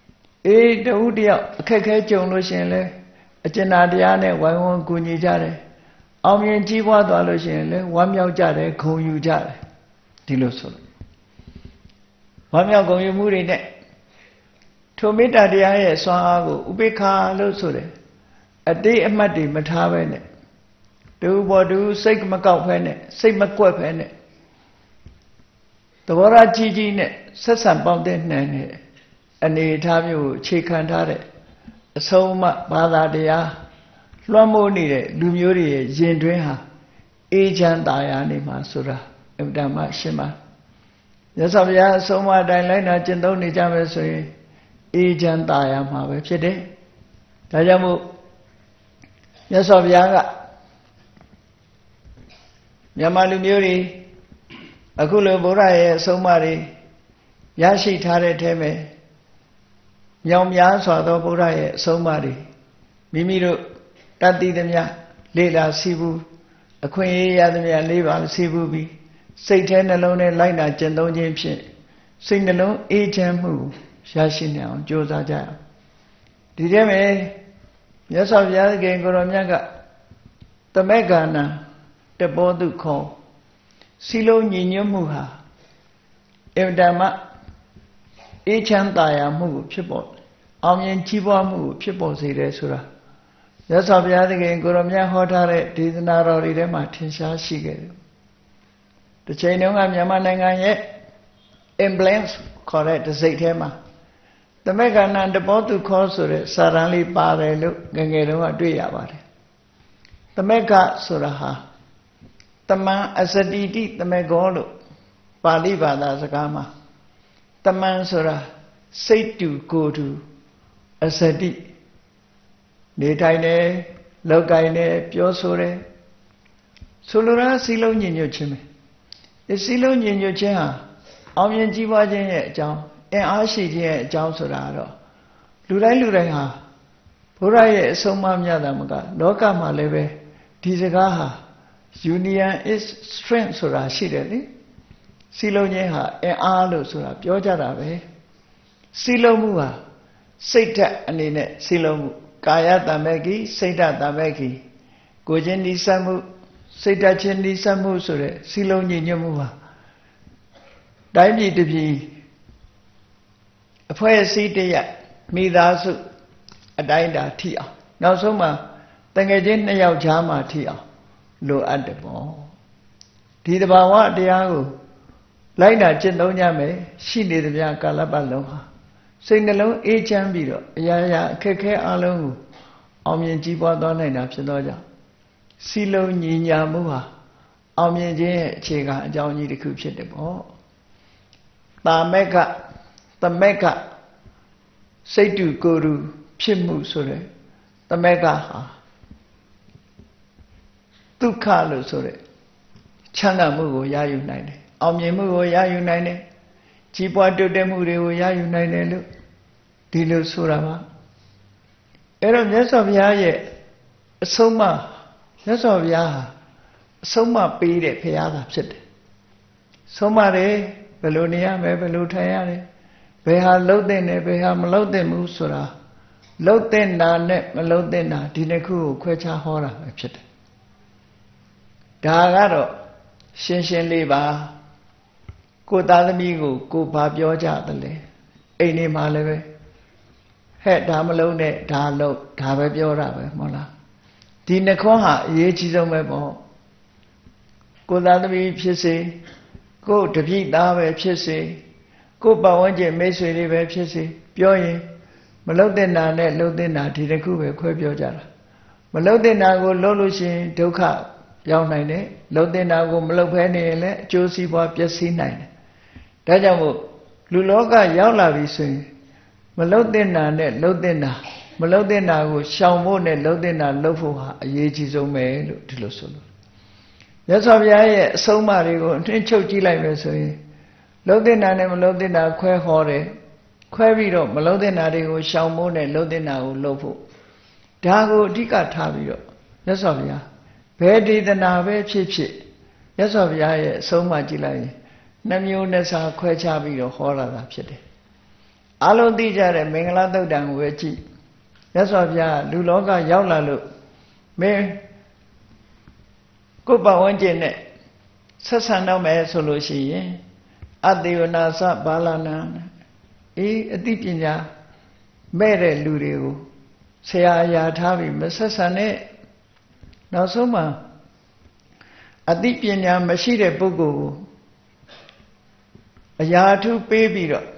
အေးတဦးတယောက်အခက်ခဲကြုံလို့ရှင်လဲအကျဉ်းသားတရားနဲ့ဝိုင်းဝန်းကူညီကြတယ်အောင်မြင်ကြီးပွားသွားလို့ရှင်လဲဝမ်းမြောက်ကြတယ်ဂုဏ်ယူကြတယ်ဒီလိုဆိုလို့ဝမ်းမြောက်ဂုဏ်ယူမှုတွေနဲ့ထိုမေတ္တာတရားရဲ့စွမ်းအားကိုဥပေက္ခလို့ဆိုတယ်အတိတ်အမှတ်တွေမထားပဲနဲ့တူပေါ်တူစိတ်မကောက်ဖဲနဲ့စိတ်မကွက်ဖဲနဲ့သဘောထားကြီးကြီးနဲ့ဆက်ဆံပေါင်းတဲ့နှံနဲ့အနေထားမျိုးကိုအခြေခံထားတဲ့အဆုံးအမဘာသာတရားလွှမ်းမိုးနေတဲ့လူမျိုးတွေရဲ့ရင်တွင်းဟာအေးချမ်းသာယာနေမှာဆိုတာအမှန်မှရှင်းပါမြတ်စွာဘုရားအဆုံးအမအတိုင်းလိုက်နာကျင့်သုံးနေကြမယ်ဆိုရင်အေးချမ်းသာယာမှာပဲဖြစ်တယ်ဒါကြောင့်မို့မြတ်စွာဘုရားကမြန်မာလူမျိုးတွေအခုလိုဗုဒ္ဓရဲ့အဆုံးအမတွေရရှိထားတဲ့ထဲမှာမြောင်များစွာသောဗုဒ္ဓရဲ့အဆုံးအမတွေမိမိတို့တတ်သိသမျှလေ့လာစီးပူးအခွင့်အရေးရသမျှလေးပါစီးပူးပြီးစိတ်ထဲနှလုံးထဲလိုက်နာကျင့်သုံးခြင်းဖြင့်စိတ်နှလုံးအေးချမ်းမှုရရှိနေအောင်ကြိုးစားကြရအောင်ဒီထဲမှာမြတ်စွာဘုရားခင်ကိုရောမြတ်ကတမေကနာတဘောတုခေါ်စီလုံးညီညွတ်မှုဟာအင်တမအေးချမ်းသာယာမှုကိုဖြစ်ပေါ်အောင်မြင်ကြီးပွားမှုကိုဖြစ်ပေါ်စေတယ်ဆိုတာမြတ်စွာဘုရားခင်ကိုရောမြတ်ဟောထားတဲ့ဒေသနာတော်တွေထဲမှာထင်ရှားရှိခဲ့တယ်တစ်ချိန်တုန်းကမြန်မာနိုင်ငံရဲ့ emblems ခေါ်တဲ့တစိတ်ထဲမှာတမေကနာတဘောတုခေါ်ဆိုတဲ့စာရန်လေးပါတယ်လို့ငယ်ငယ်တုန်းကတွေ့ရပါတယ်တမေကဆိုတာဟာတမန်အစတိတိတမေကောလို့ပါဠိဘာသာစကားမှာတမန်ဆိုတာစိတ်တူကိုယ်တူအစတိနေထိုင်တယ်လောက်ကိုင်းတယ်ပြောဆိုတယ်ဆိုလိုတာစီလုံးညင်ညွတ်ခြင်းပဲဒီစီလုံးညင်ညွတ်ခြင်းဟာအောင်မြင်ကြီးပွားခြင်းရဲ့အကြောင်းအင်အားရှိခြင်းရဲ့အကြောင်းဆိုတာတော့လူတိုင်းလူတိုင်းဟာဘုရားရဲ့အဆုံးအမမြတ်တာမကလောကမှာလည်းပဲဒီစကားဟာ union is strength ဆိုတာရှိတယ်လေစီလုံးခြင်းဟာအင်အားလို့ဆိုတာပြောကြတာပဲစီလုံးမှုဟာစိတ်ဓာတ်အနေနဲ့စီလုံးမှုကာယတမေကိစိတ်ဓာတ်တမေကိကိုယ်ချင်းနှိစက်မှုစိတ်ဓာတ်ချင်းနှိစက်မှုဆိုတဲ့စီလုံးညီညွတ်မှုဟာတိုင်းပြည်တစ်ပြည်အဖွဲ့အစည်းတရက်မိသားစုအတိုင်းတာထိအောင်နောက်ဆုံးမှာတငယ်ချင်းနှစ်ယောက်ကြားမှာထိအောင်လိုအပ်တယ်ပေါ့ဒီတဘာဝတရားကိုလိုက်တာကျင့်သုံးကြမယ်ရှိနေသမျှကာလပတ်လုံးဟာစိတ်နှလုံးအေးချမ်းပြီးတော့အရာရာအခက်ခဲအလုံးကိုအောင်မြင်ကြီးပွားသွားနိုင်တာဖြစ်သောကြောင့်စီလုံးညီညာမှုဟာအောင်မြင်ခြင်းရဲ့အခြေခံအကြောင်းကြီးတစ်ခုဖြစ်တယ်ပေါ့တာမက်ကတမက်ကစိတ်တူကိုယ်တူဖြစ်မှုဆိုတဲ့တမက်ကဟာဒုက္ခလို့ဆိုတဲ့ချမ်းသာမှုကိုရယူနိုင်တယ်အောင်မြင်မှုကိုရယူနိုင်တယ်ကြီးပွားတိုးတက်မှုတွေကိုရယူနိုင်တယ်လို့ဒီလိုဆိုတာပါအဲ့တော့မြတ်စွာဘုရားရဲ့အဆုံးအမမြတ်စွာဘုရားဟာအဆုံးအမပေးတဲ့ဘုရားသာဖြစ်တယ်ဆုံးမတယ်ဘယ်လိုနေရမယ်ဘယ်လိုထိုင်ရတယ်ဘယ်ဟာလှုပ်တဲ့နဲ့ဘယ်ဟာမလှုပ်တဲ့ဘူးဆိုတာလှုပ်တဲ့နာနဲ့မလှုပ်တဲ့နာဒီနှစ်ခုကိုခွဲခြားဟောတာပဲဖြစ်တယ်ဒါကတော့ရှင်းရှင်းလေးပါကိုသားသမီးကိုကိုဘာပြောကြတယ်လဲအိမ်နေမှာလည်းပဲဟဲ့ဒါမလုံးနဲ့ဒါလုံးဒါပဲပြောတာပဲမဟုတ်လားဒီနှခွန်းဟာအရေးကြီးဆုံးပဲပေါ့ကိုသားသမီးဖြစ်စေကိုတပည့်သားပဲဖြစ်စေကိုပတ်ဝန်းကျင်မိတ်ဆွေတွေပဲဖြစ်စေပြောရင်မလုံးတဲ့နာနဲ့လုံးတဲ့နာဒီတစ်ခုပဲခွဲပြောကြတာမလုံးတဲ့နာကိုလုံးလို့ရှိရင်ဒုက္ခရောက်နိုင်တယ်လုံးတဲ့နာကိုမလုံးဖဲနေရင်လည်းအကျိုးစီးပွားပျက်စီးနိုင်တယ်ဒါကြောင့်မို့လူလောကရောက်လာပြီဆိုရင်မလုံးတဲ့နာနဲ့လုံးတဲ့နာမလုံးတဲ့နာကိုရှောင်ဖို့နဲ့လုံးတဲ့နာလုံးဖို့ဟာအရေးကြီးဆုံးပဲလို့ဒီလိုဆိုလို့မြတ်စွာဘုရားရဲ့အဆုံးအမတွေကိုအထင်ချုပ်ကြည့်လိုက်မယ်ဆိုရင်လုံးတဲ့နာနဲ့မလုံးတဲ့နာခွဲဟောတယ်ခွဲပြီးတော့မလုံးတဲ့နာတွေကိုရှောင်ဖို့နဲ့လုံးတဲ့နာကိုလုံးဖို့ဒါကိုအဓိကထားပြီးတော့မြတ်စွာဘုရားဘယ်ဒေသနာပဲဖြစ်ဖြစ်မြတ်စွာဘုရားရဲ့အဆုံးအမကြည့်လိုက်ရင်နှမျိုးနှစ်စားခွဲခြားပြီးတော့ဟောလာတာဖြစ်တယ်အားလုံးသိကြတဲ့မင်္ဂလာသုတ်တံကိုပဲကြည့်မြတ်စွာဘုရားလူလောကရောက်လာလို့မင်းကိုယ်ပတ်ဝန်းကျင်နဲ့ဆက်ဆံတော့မယ်ဆိုလို့ရှိရင်အတေဝနာသဘာလနာအေးအသိပညာမဲ့တဲ့လူတွေကိုဆရာအရာထားပြီးမဆက်ဆံနဲ့နောက်ဆုံးမှာအသိပညာမရှိတဲ့ပုဂ္ဂိုလ်ကိုအရာထုပေးပြီးတော့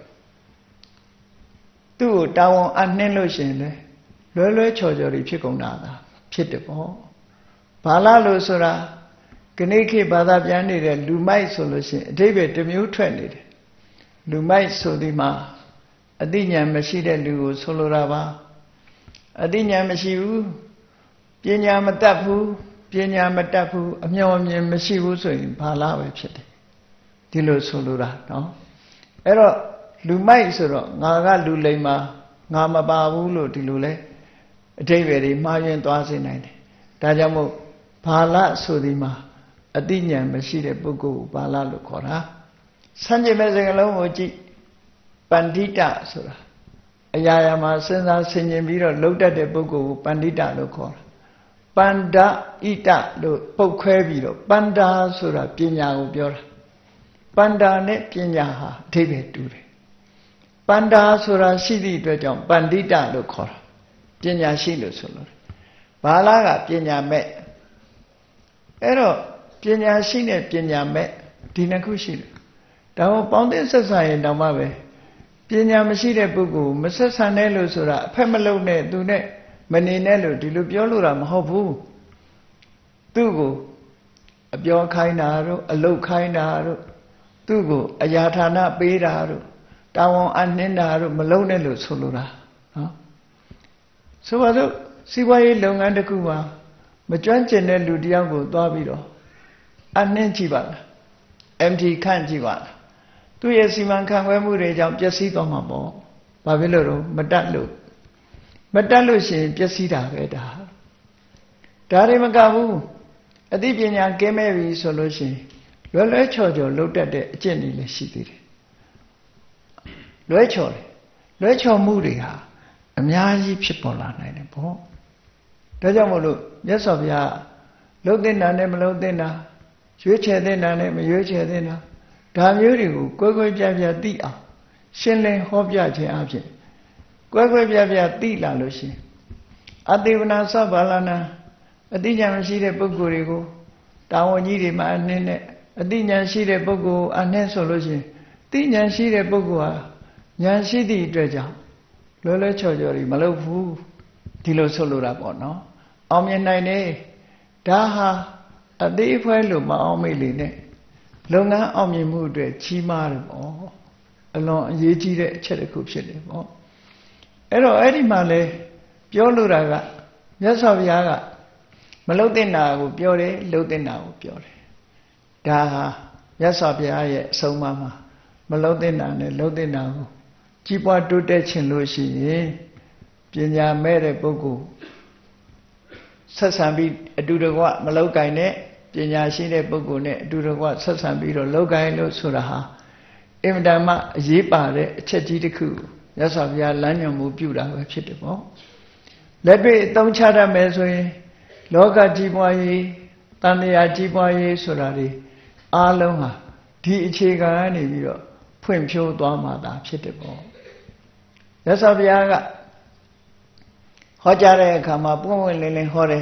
သူ့ကိုတာဝန်အနှင်းလို့ရှိရင်လေလွယ်လွယ်ချော်ချော်တွေဖြစ်ကုန်တာလားဖြစ်တယ်ပေါ့ဘာလားလို့ဆိုတာခဏခေတ်ဘာသာပြန်နေတဲ့လူမိုက်ဆိုလို့ရှိရင်အဓိပ္ပာယ်တစ်မျိုးထွက်နေတယ်လူမိုက်ဆိုဒီမှာအသိဉာဏ်မရှိတဲ့လူကိုဆိုလိုတာပါအသိဉာဏ်မရှိဘူးပညာမတတ်ဘူးပညာမတတ်ဘူးအမျှော်အမြင်မရှိဘူးဆိုရင်ဘာလားပဲဖြစ်တယ်ဒီလိုဆိုလိုတာနော်အဲ့တော့လူမိုက်ဆိုတော့ငါကလူလိမ္မာငါမပါဘူးလို့ဒီလိုလဲအဓိပ္ပာယ်တွေမှားယွင်းသွားစေနိုင်တယ်ဒါကြောင့်မို့ဘာလဆိုဒီမှာအသိဉာဏ်မရှိတဲ့ပုဂ္ဂိုလ်ကိုဘာလလို့ခေါ်တာစံကျင်မဲ့စကားလုံးကိုကြည့်ပန္တိတဆိုတာအရာရာမှာစဉ်းစားဆင်ခြင်ပြီးတော့လှုပ်တတ်တဲ့ပုဂ္ဂိုလ်ကိုပန္တိတလို့ခေါ်တာပန္ဒဣတလို့ပုတ်ခွဲပြီးတော့ပန္ဒါဆိုတာပညာကိုပြောတာပန္ဒါနဲ့ပညာဟာအဓိပ္ပာယ်တူတယ်ပန္ဒါဆိုတာရှိသည့်အတွက်ကြောင့်ပန္တိတလို့ခေါ်တာပညာရှိလို့ဆိုလို့ဘာလားကပညာမဲ့အဲ့တော့ပညာရှိနဲ့ပညာမဲ့ဒီနှစ်ခုရှိတယ်ဒါမှပေါင်းတဲ့ဆက်ဆံရင်တောင်မှပဲပညာမရှိတဲ့ပုဂ္ဂိုလ်မဆက်ဆံနဲ့လို့ဆိုတာအဖက်မလုံးနဲ့သူနဲ့မနေနဲ့လို့ဒီလိုပြောလို့တာမဟုတ်ဘူးသူ့ကိုအပြောခိုင်းတာတို့အလုတ်ခိုင်းတာတို့သူ့ကိုအရာဌာနပေးတာတို့တာဝန်အနှင်းတာတို့မလုံးနဲ့လို့ဆိုလိုတာနော်ဆိုပါစို့စီးပွားရေးလုပ်ငန်းတစ်ခုမှာမကျွမ်းကျင်တဲ့လူတစ်ယောက်ကိုသွားပြီးတော့အနှင်းကြည့်ပါလား အမ် တီ ခန့်ကြည့်ပါလားသူ့ရဲ့စီမံခန့်ခွဲမှုတွေကြောင့်ပျက်စီးသွားမှာပေါ့ဘာဖြစ်လို့တော့မတတ်လို့မတတ်လို့ရှိရင်ပျက်စီးတာပဲဒါဒါတွေမကဘူးအသိပညာကင်းမဲ့ပြီဆိုလို့ရှိရင်လွယ်လွယ်ချော်ချော်လှုပ်တတ်တဲ့အကျင့်တွေလည်းရှိသေးတယ်လွဲချော်တယ်လွဲချော်မှုတွေဟာအများကြီးဖြစ်ပေါ်လာနိုင်တယ်ပေါ့ဒါကြောင့်မို့လို့မြတ်စွာဘုရားလှုပ်တဲ့နာနဲ့မလှုပ်တဲ့နာရွေးချယ်တဲ့နာနဲ့မရွေးချယ်တဲ့နာဒါမျိုးတွေကိုကွဲကွဲပြားပြားသိအောင်ရှင်းလင်းဟောပြခြင်းအပြင်ကွဲကွဲပြားပြားသိလာလို့ရှိရင်အတေဝနာသဘာလနာအသိဉာဏ်မရှိတဲ့ပုဂ္ဂိုလ်တွေကိုတာဝန်ကြီးတွေမှာအနှင်းနဲ့အသိဉာဏ်ရှိတဲ့ပုဂ္ဂိုလ်အနှင်းဆိုလို့ရှိရင်သိဉာဏ်ရှိတဲ့ပုဂ္ဂိုလ်ဟာဉာဏ်ရှိသည့်အတွက်ကြောင့်လွယ်လွယ်ချော်ချော်တွေမလုပ်ဘူးဒီလိုဆိုလိုတာပေါ့နော်အောင်မြင်နိုင်တယ်ဒါဟာအသေးအဖွဲလို့မအောင်မိလေနဲ့လုပ်ငန်းအောင်မြင်မှုအတွက်ကြီးမားတယ်ပေါ့အလွန်အရေးကြီးတဲ့အချက်တစ်ခုဖြစ်တယ်ပေါ့အဲ့တော့အဲ့ဒီမှာလဲပြောလိုတာကမြတ်စွာဘုရားကမလုတ်တဲ့နာကိုပြောတယ်လုတ်တဲ့နာကိုပြောတယ်ဒါဟာမြတ်စွာဘုရားရဲ့အဆုံးအမမှာမလုတ်တဲ့နာနဲ့လုတ်တဲ့နာကိုကြီးပွားတိုးတက်ခြင်းလို့ရှိရင်ပညာမဲ့တဲ့ပုဂ္ဂိုလ်ဆက်ဆံပြီးအတူတကွမလုတ်ကင်တဲ့ပညာရှိတဲ့ပုဂ္ဂိုလ်နဲ့အတူတကွဆက်ဆံပြီးတော့လုတ်ကင်လို့ဆိုတာဟာအင်မတန်မှအရေးပါတဲ့အချက်ကြီးတစ်ခုမြတ်စွာဘုရားလမ်းညွှန်မှုပြုတာပဲဖြစ်တယ်ပေါ့လက်တွေ့အသုံးချတတ်မယ်ဆိုရင်လောကကြီးပွားရေးတဏှာကြီးပွားရေးဆိုတာတွေအားလုံးဟာဒီအခြေခံကနေပြီးတော့ဖွင့်ဖြိုးသွားမှာသာဖြစ်တယ်ပေါ့မြတ်စွာဘုရားကဟောကြားတဲ့အခါမှာပွင့်ပွင့်လင်းလင်းဟောတယ်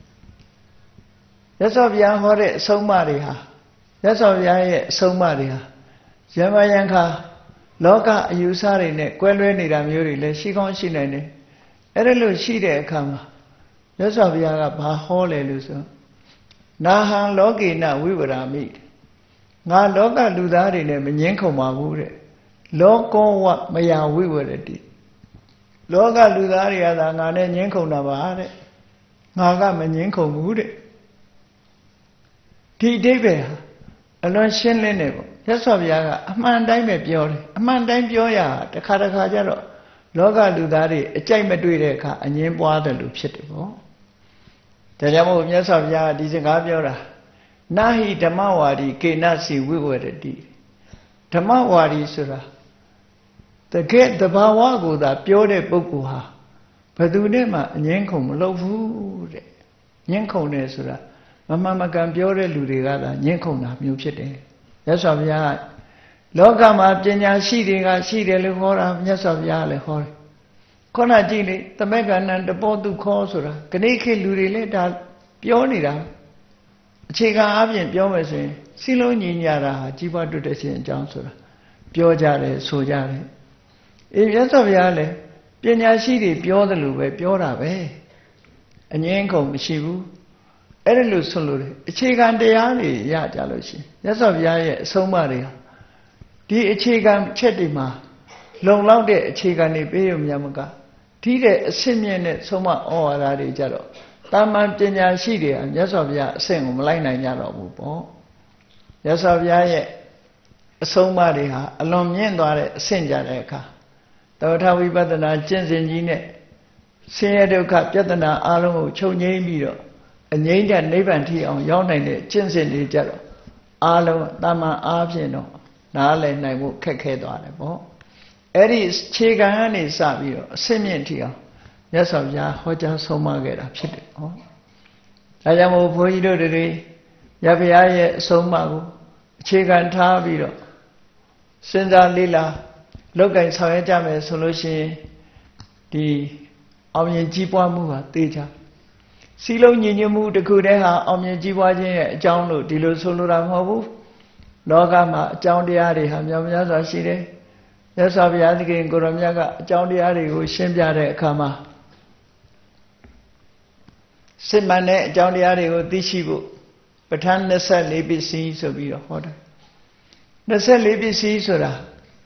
မြတ်စွာဘုရားဟောတဲ့အဆုံးအမတွေဟာမြတ်စွာဘုရားရဲ့အဆုံးအမတွေဟာယမယံခါလောကအယူဆတွေနဲ့ကွဲလွဲနေတာမျိုးတွေလည်းရှိကောင်းရှိနိုင်တယ်အဲ့ဒါလို့ရှိတဲ့အခါမှာမြတ်စွာဘုရားကဘာဟောလဲလို့ဆိုနာဟံလောကေနဝိဝရာမိငါလောကလူသားတွေနဲ့မငင်းခုံပါဘူးတဲ့လောကောဝမယဝိဝရတိလောကလူသားတွေကသာငါနဲ့ငင်းခုံတာပါတဲ့ငါကမငင်းခုံဘူးတဲ့ဒီအဓိပ္ပာယ်ဟာအလွန်ရှင်းလင်းတယ်ပေါ့မြတ်စွာဘုရားကအမှန်တိုင်းပဲပြောတယ်အမှန်တိုင်းပြောရတခါတခါကျတော့လောကလူသားတွေအကြိုက်မတွေ့တဲ့အခါအငင်းပွားတယ်လို့ဖြစ်တယ်ပေါ့ဒါကြောင့်မို့မြတ်စွာဘုရားဒီစကားပြောတာနာဟိဓမ္မဝါဒီကေနစီဝိဝရတိဓမ္မဝါဒီဆိုတာ The get the Bawago that pure Bokuha. But do them a Yankom love food. Yankom Nesura. Mamma can pure Ludigada, Yankona, Muchete. Yes of Ya. Logama, Genia, Shidiga, Shidi, Hora, yes of Yale Hor. Kona Gili, the Megan and the Bodu Kosura. Kaniki Lurile that Pionida. Chiga Avian Piomese, Silo Ninyara, Jiba to the Saint Johnsura. Piojare, Sojare. If yes of Yale, Pienya Shidi, Pio the Lube, Piora Bay. And Yanko, Shibu. Erelu Soluri, Chigan de Ali, Ya Jaloshi. Yes of Yaya, Somaria. Di Chigam Chetima. Long long de Chigani Beum Yamaga. Tide Simian Soma or Radi Jaro. Taman Pienya Shidi and yes of Ya sing Malina Yaro Bupo. Yes of Yaya, Somaria, along Yendore, Sinjareka. Tawata we better not Jensen Gine. Seyadoka Jatana Alo, Chonye Miro. And Yanga Nevanti on Yonane, Jensen de Jaro. Alo, Dama Abjeno, Nale Namu Kakedo. Eddie's Chigani Savio, Semientio. Yes of Ya, Hoja Somagera, Chit. Ayamo Poido de Re, Yaviaye Somago, Chigan Taviro, Senda Lila, Logan Savajame solution, the Omni Jipwa Muva, teacher. Silo Nimu the Kudeha, Omni Jiwaje, Jono, Dilo Solura Hobu, Logama, John Diari, Hamyaza Sire, yes of Yadiki, Goramiaga, John Diari, who Shimbia Kama. Simane, John Diari, who Dishibu, but Han Nessa Libby sees of your order. Nessa Libby sees or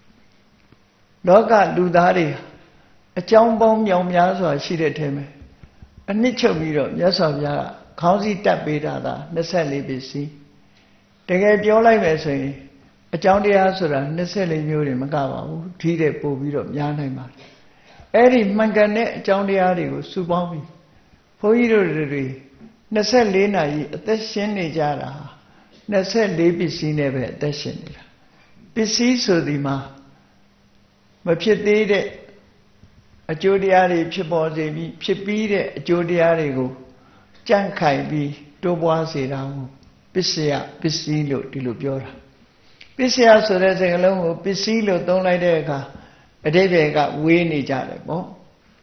Loga Ludari, a John Bom Yom Yazo, she did him. A nicho miro, yes of Ya, County Tapida, Nessa Libby see. They gave your life as a John Diazura, Nessa Libby Magawa, Tide Poviro, Yanima. Eddie Mangane, John Diari, Subami. Poirori, Nessa Lena, the Sheni Jara, Nessa Libby see never, the Sheni. Bisi Sudima. But Pit a Jodiari Chibozi, Chipide, a Jodiari go, Jankai be, Doboisi Ramu, Bisia, Bisilo, Dilubiora. Bisia so that's a long Bisilo, don't like Dega, a day got winny jarebo.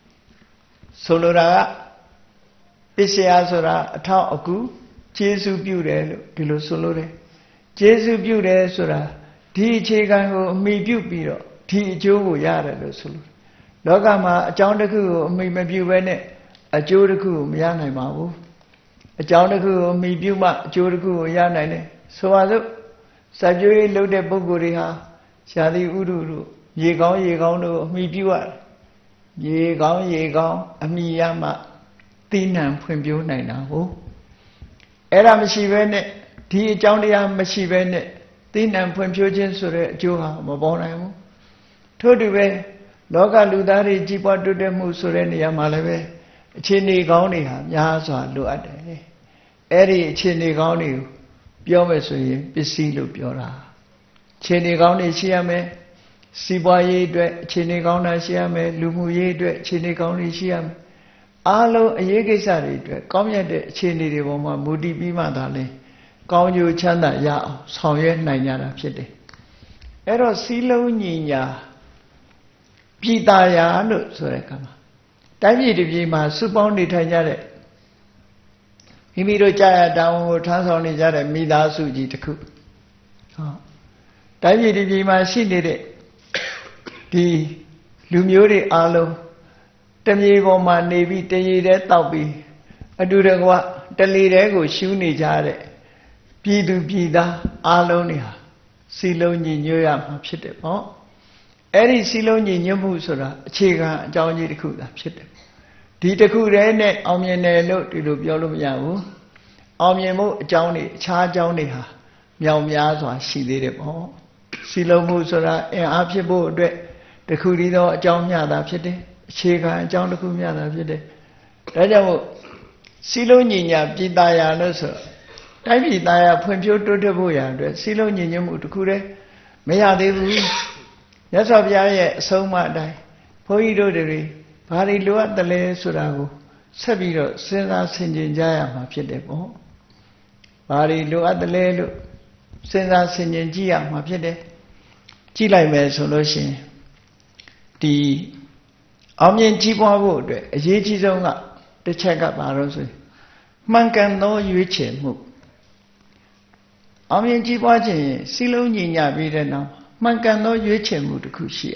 Solora Bisia Sora, a town of Gu, Jesu Bude, Dilo Solore, Jesu Bude Sora, T. Chigango, me Bupiro. T. Joe Yara Sulu. Logama, a Jonaku, me Mabune, a Jodaku, Yana Mabu. A Jonaku, me Buma, Jodaku, Yana. So I look, Sajui looked at Boguriha, Shadi Uru, Yegong, Yegong, me Bua. Yegong, Yegong, Amiyama, Tinam, Pimbu Nana. Era Machivene, T. Jonia Machivene, Tinam Pimpujin Sure, Joha, Mabona. Toduwe, Loga Ludari Jipa to the Musurenia Malave, Chini Gaunia, Yaza Luade. Eri Chini Gauni, Biomesui, Bisilu Biora. Chini Gauni Siame, Sibaye, Chini Gauna Siame, Lumuye, Chini Gauni Siam. Alo Yegisari, Comia Chini de Woma, Mudi Bimadale, Gaunu Chanda Ya, Soye Nayana Pite. Ero Silo Nina. Pitaya no Surekama. Tavi de Vima, Suponi Tanyare. Himiro Jaya down, Tansoni Jara, Mida Suji to cook. Tavi de Vima, she did it. The Lumuri Alo, Tami Woma, Navy, Tayre, Taubi, Aduragua, Talirego, Shuni Jare, Pidu Pida, Alonia, Siloni, New York, Pit. Eri Siloni Yamusura, Chiga, Johnny the Kuda, Pit. Dita Kuda, Omine, look to Yolum Yamu, Omiamo, Johnny, Cha Johnny, Yam Yazwa, she did it all. Silo Musura, and Abshibo, the Kudido, John Yada Pit, Chiga, John the Kumyada Pit. Rajamo Siloniya, Pidaya, no sir. Tavidaya, Pumpio to the Boya, Silonium to Kure, Maya de မြတ်စွာဘုရားရဲ့အဆုံးအမအတိုင်းဘုန်းကြီးတို့တွေဘာတွေလိုအပ်တယ်လဲဆိုတာကိုဆက်ပြီးတော့စဉ်းစားဆင်ခြင်ကြရမှာဖြစ်တယ်ပေါ့ဘာတွေလိုအပ်တယ်လဲလို့စဉ်းစားဆင်ခြင်ကြည့်ရမှာဖြစ်တယ်ကြည့်လိုက်မယ်ဆိုလို့ရှိရင်ဒီအောင်မြင်ကြီးပွားဖို့အတွက်အရေးကြီးဆုံးကတစ်ချက်ကဘာလို့ဆိုရင်မှန်ကန်သောရွေးချယ်မှုအောင်မြင်ကြီးပွားခြင်းစီလုံးညီညာပြီးတဲ့နောက်မှန်ကန်သောရွေးချယ်မှုတစ်ခုရှိရ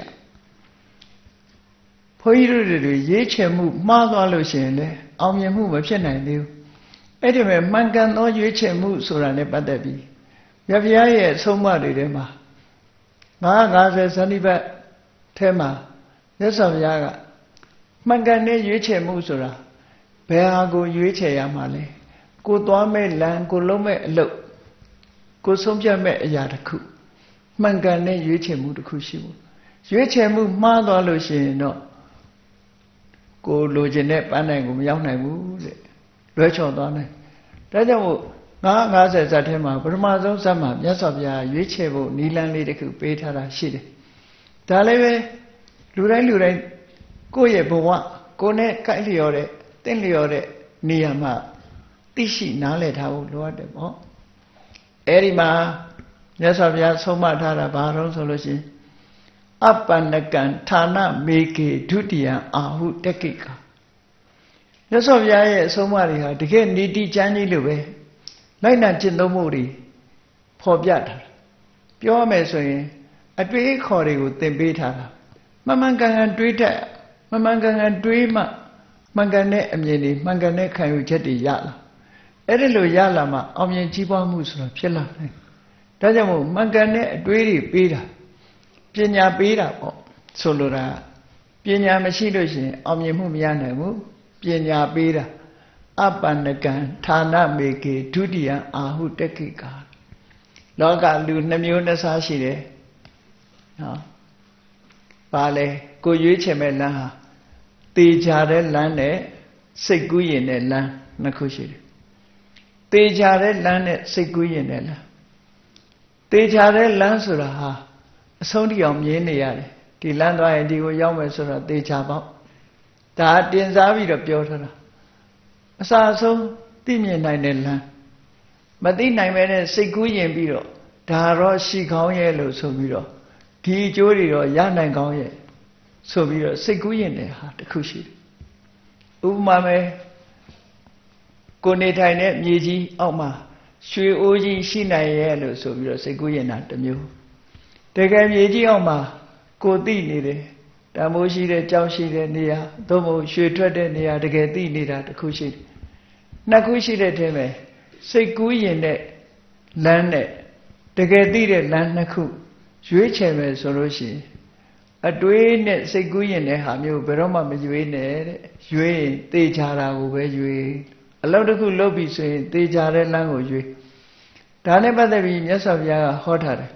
ဘုန်းကြီးတို့တွေရွေးချယ်မှုမှားသွားလို့ရှိရင်လည်းအောင်မြင်မှုမဖြစ်နိုင်သေးဘူးအဲ့ဒီမဲ့မှန်ကန်သောရွေးချယ်မှုဆိုတာနဲ့ပတ်သက်ပြီးမြတ်ဘုရားရဲ့အဆုံးအမတွေထဲမှာငါး၅၀ဇန်တိပတ်ထဲမှာမြတ်စွာဘုရားကမှန်ကန်တဲ့ရွေးချယ်မှုဆိုတာဘယ်ဟာကိုရွေးချယ်ရမှာလဲကိုသွားမဲ့လမ်းကိုလုံးမဲ့အလုပ်ကိုဆုံးဖြတ်မဲ့အရာတစ်ခုမှန်ကန်တဲ့ရွေးချယ်မှုတစ်ခုရှိဖို့ရွေးချယ်မှုမှားသွားလို့ရှိရင်တော့ကိုလိုချင်တဲ့ပန်းတိုင်ကိုမရောက်နိုင်ဘူးတဲ့လွဲချော်သွားနိုင်ဒါကြောင့်မို့ငါး၅၀ဇတ်ထဲမှာပထမဆုံးဇတ်မှာမြတ်စွာဘုရားရွေးချယ်ဖို့နီလန်းလေးတစ်ခုပေးထားတာရှိတယ်ဒါလည်းပဲလူတိုင်းလူတိုင်းကိုယ့်ရဲ့ဘဝကိုယ်နဲ့ကိုက်လျော်တဲ့တင့်လျော်တဲ့နေရာမှာသိရှိနားလည်ထားဖို့လိုအပ်တယ်ပေါ့အဲ့ဒီမှာမြတ်စွာဘုရားဆုံးမထားတာဘာလို့ဆိုလို့ရှိရင်အပ္ပန္နကံဌာနမေကေဒုတိယအာဟုတက္ကိကမြတ်စွာဘုရားရဲ့အဆုံးအမတွေဟာတကယ်နေတိကျမ်းကြီးလိုပဲလိုက်နာကျင့်သုံးမှုတွေဖော်ပြထားတာပြောရမယ်ဆိုရင်အတွေးအခေါ်တွေကိုသင်ပေးထားတာမမှန်ကန်ကန်တွေးတတ်မမှန်ကန်ကန်တွေးမှမှန်ကန်တဲ့အမြင်တွေမှန်ကန်တဲ့ခံယူချက်တွေရလာအဲ့ဒီလိုရလာမှအောင်မြင်ကြီးပွားမှုဆိုတာဖြစ်လာတယ်ဒါကြောင့်မို့မှန်ကန်တဲ့အတွေးတွေပေးတာပညာပေးတာပေါ့ဆိုလိုတာပညာမရှိလို့ရှိရင်အောင်မြင်မှုမရနိုင်ဘူးပညာပေးတာအပ္ပန္နကံဌာနမေကေဒုတိယအာဟုတက္ကိကလောကလူနှမျိုးနှစားရှိတယ်နော်ဘာလဲကိုရွေးချယ်မဲ့လမ်းဟာတေချာတဲ့လမ်းနဲ့စိတ်ကူးရင်တဲ့လမ်းနှစ်ခုရှိတယ်တေချာတဲ့လမ်းနဲ့စိတ်ကူးရင်တဲ့လမ်းတေချာတဲ့လမ်းဆိုတာဟာအဆုံးထိအောင်မြင်နေရတယ်ဒီလမ်းသွားရင်ဒီကိုရောက်မယ်ဆိုတော့တေချာပေါ့ဒါတင်စားပြီးတော့ပြောထားတာအစာအဆုံးသိမြင်နိုင်တဲ့လမ်းမသိနိုင်ပဲနဲ့စိတ်ကူးရင်ပြီးတော့ဒါတော့ရှိကောင်းရဲ့လို့ဆိုပြီးတော့ဒီအကျိုးတွေတော့ရနိုင်ကောင်းရဲ့ဆိုပြီးတော့စိတ်ကူးရင်တဲ့ဟာတစ်ခုရှိတယ်ဥပမာပဲကိုနေထိုင်တဲ့မြေကြီးအောက်မှာရွှေအိုးကြီးရှိနိုင်ရဲ့လို့ဆိုပြီးတော့စိတ်ကူးရင်တာတစ်မျိုးတကယ်မြေကြီးအောက်မှာကိုသိနေတယ်တမိုးရှိတဲ့ကြောက်ရှိတဲ့နေရာသို့မဟုတ်ရွှေထွက်တဲ့နေရာတကယ်သိနေတာတစ်ခုရှိတယ်နှစ်ခုရှိတဲ့ထဲမှာစိတ်ကူးရင်တဲ့လမ်းနဲ့တကယ်သိတဲ့လမ်းနှစ်ခုရွေးချယ်မယ်ဆိုလို့ရှိရင်အတွေးနဲ့စိတ်ကူးရင်တဲ့ဟာမျိုးဘယ်တော့မှမရွေးနဲ့တဲ့ရွေးရင်သေချာတာကိုပဲရွေးအလုပ်တစ်ခုလုပ်ပြီဆိုရင်သေချာတဲ့လမ်းကိုရွေးဒါနဲ့ပတ်သက်ပြီးမြတ်စွာဘုရားကဟောထားတယ်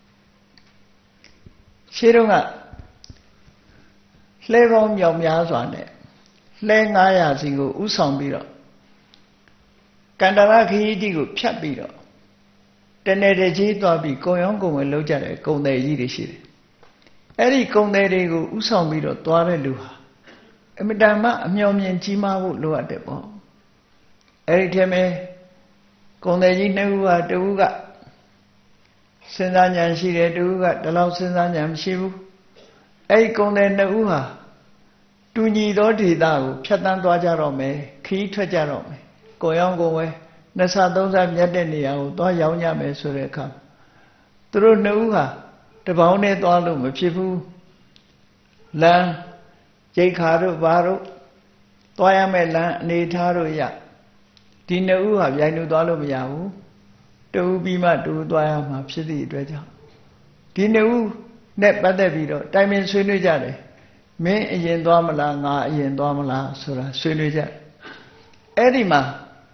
ရှင်းတော့ကလှဲပေါင်းမြောက်များစွာနဲ့လှဲငါးရာစီကိုဥဆောင်ပြီးတော့ကန္တရခရီးတိကိုဖြတ်ပြီးတော့တနေ့တည်းသွားပြီးကုံရောင်းကုံဝယ်လုပ်ကြတဲ့ကုံတယ်ကြီးတွေရှိတယ်အဲ့ဒီကုံတယ်တွေကိုဥဆောင်ပြီးတော့သွားတဲ့လူဟာအမတန်မှအမျှော်မြင်ကြီးမားဖို့လိုအပ်တယ်ပေါ့အဲ့ဒီထဲမှာကုံတယ်ကြီးနှစ်ဦးဟာတဦးကစဉ်းစားဉာဏ်ရှိတယ်တဦးကဒီလောက်စဉ်းစားဉာဏ်မရှိဘူးအဲ့ဒီကုံတယ်နှစ်ဦးဟာတူညီသောဒေသကိုဖြတ်တန်းသွားကြတော့မယ်ခီးထွက်ကြတော့မယ်ကိုရောင်းကိုဝဲနှစ်ဆသုံးဆမြတ်တဲ့နေရာကိုသွားရောက်ကြမယ်ဆိုတဲ့အခါသူတို့နှစ်ဦးဟာတပေါင်းနဲ့သွားလို့မဖြစ်ဘူးလမ်းရိတ်ခါတို့ဘာတို့သွားရမယ်လမ်းအနေထားတို့ရဒီနှစ်ဦးဟာပြိုင်လို့သွားလို့မရဘူးတူပြီးမှတူသွားရမှာဖြစ်သည့်အတွက်ကြောင့်ဒီနှစ်ဦးနဲ့ပတ်သက်ပြီးတော့တိုင်ပင်ဆွေးနွေးကြတယ်မင်းအရင်သွားမလားငါအရင်သွားမလားဆိုတာဆွေးနွေးကြတယ်အဲ့ဒီမှာ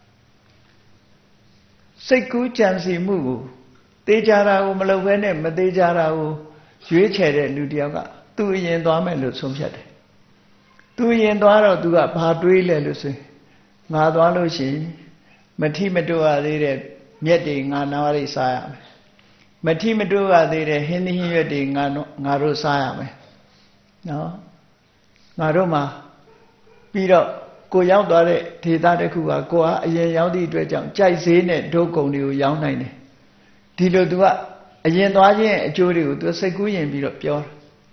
စိတ်ကူးကြံစီမှုကိုတေးကြတာကိုမလုပ်ဘဲနဲ့မသေးကြတာကိုရွေးချယ်တဲ့လူတယောက်ကသူအရင်သွားမယ်လို့ဆုံးဖြတ်တယ်သူအရင်သွားတော့သူကဘာတွေးလဲလို့ဆိုရင်ငါသွားလို့ရှိရင်မထိမတိုးရသေးတဲ့မြက်တွေငါနားရိတ်စားရမယ် Mati Meduga de Hindi de Naro Sayame. No Naroma Piro, go out there, Tita de Kua, Goa, Yaudi Dredjam, Jai Zene, Doko New Young Nine. Tilo Dua, a yen doye, Jody, to say Guyan be pure.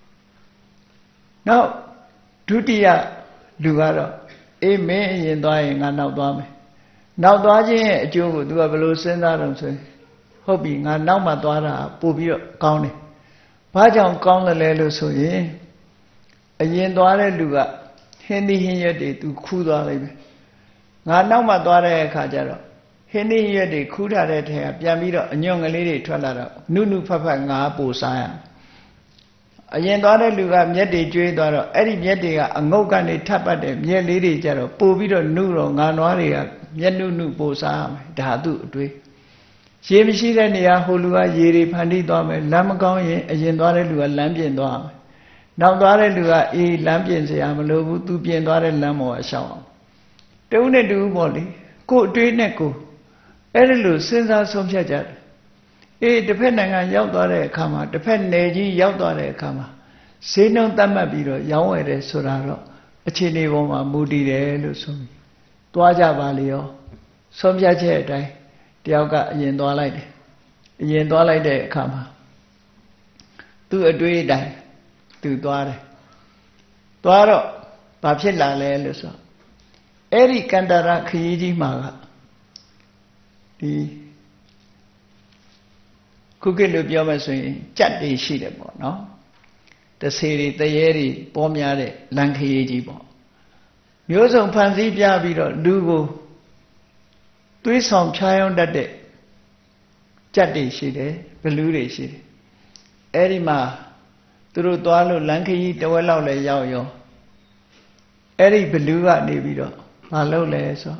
Now, Tutia Lugaro, a man yen dying and now dame. Now doye, Joe, do a below send out and say, hoping and now my daughter, Pubio County. Pajam County Lelo so ye. A yen doye Luga. Hindi here de to Kuda live. Now my daughter Kajaro. Hindi here de Kuda at her, Yamiro, and young lady Twalada, Nunu Papa Napo Saya. A young daughter Luga, Yeti J. Doro, Eddie Yetia, and Mogani Tapade, Ye Lady Jaro, Povito Nuro, Nanoria, Yenu Nu Bosam, Dadu Dwe. Jimmy Nia Holua, Yeri Pandi Dome, Lamagon, a young daughter Lua Lambian Dome. Now daughter Lua e lampions amalo to be and daughter lamo a shower. Don't do body, go to neko. Edilu sends out some chat. Eh, depending on your daughter kama, depend neji your daughter kama. Say no tamabiro, yawere soraro, a chini woman moody de lusum. Tuaja valio, some chat, Diaga yendo like yendo like de kama. To a day die. To Dware. Dwaro, Papilla Leluso. Eri Kandara Kiji Maga. The cooking of Yomasu, Chatty Shidabo, no? The city, the Yeri, Pomiade, Lanki Jibo. Yoso Panzi Biabiro, Lugo. Three some child that day. Chatty Shide, Beluri Shide. Erima. Through Tualu, Lanki, the well le yao yo. Eri Beluga Nibido, Malo leso.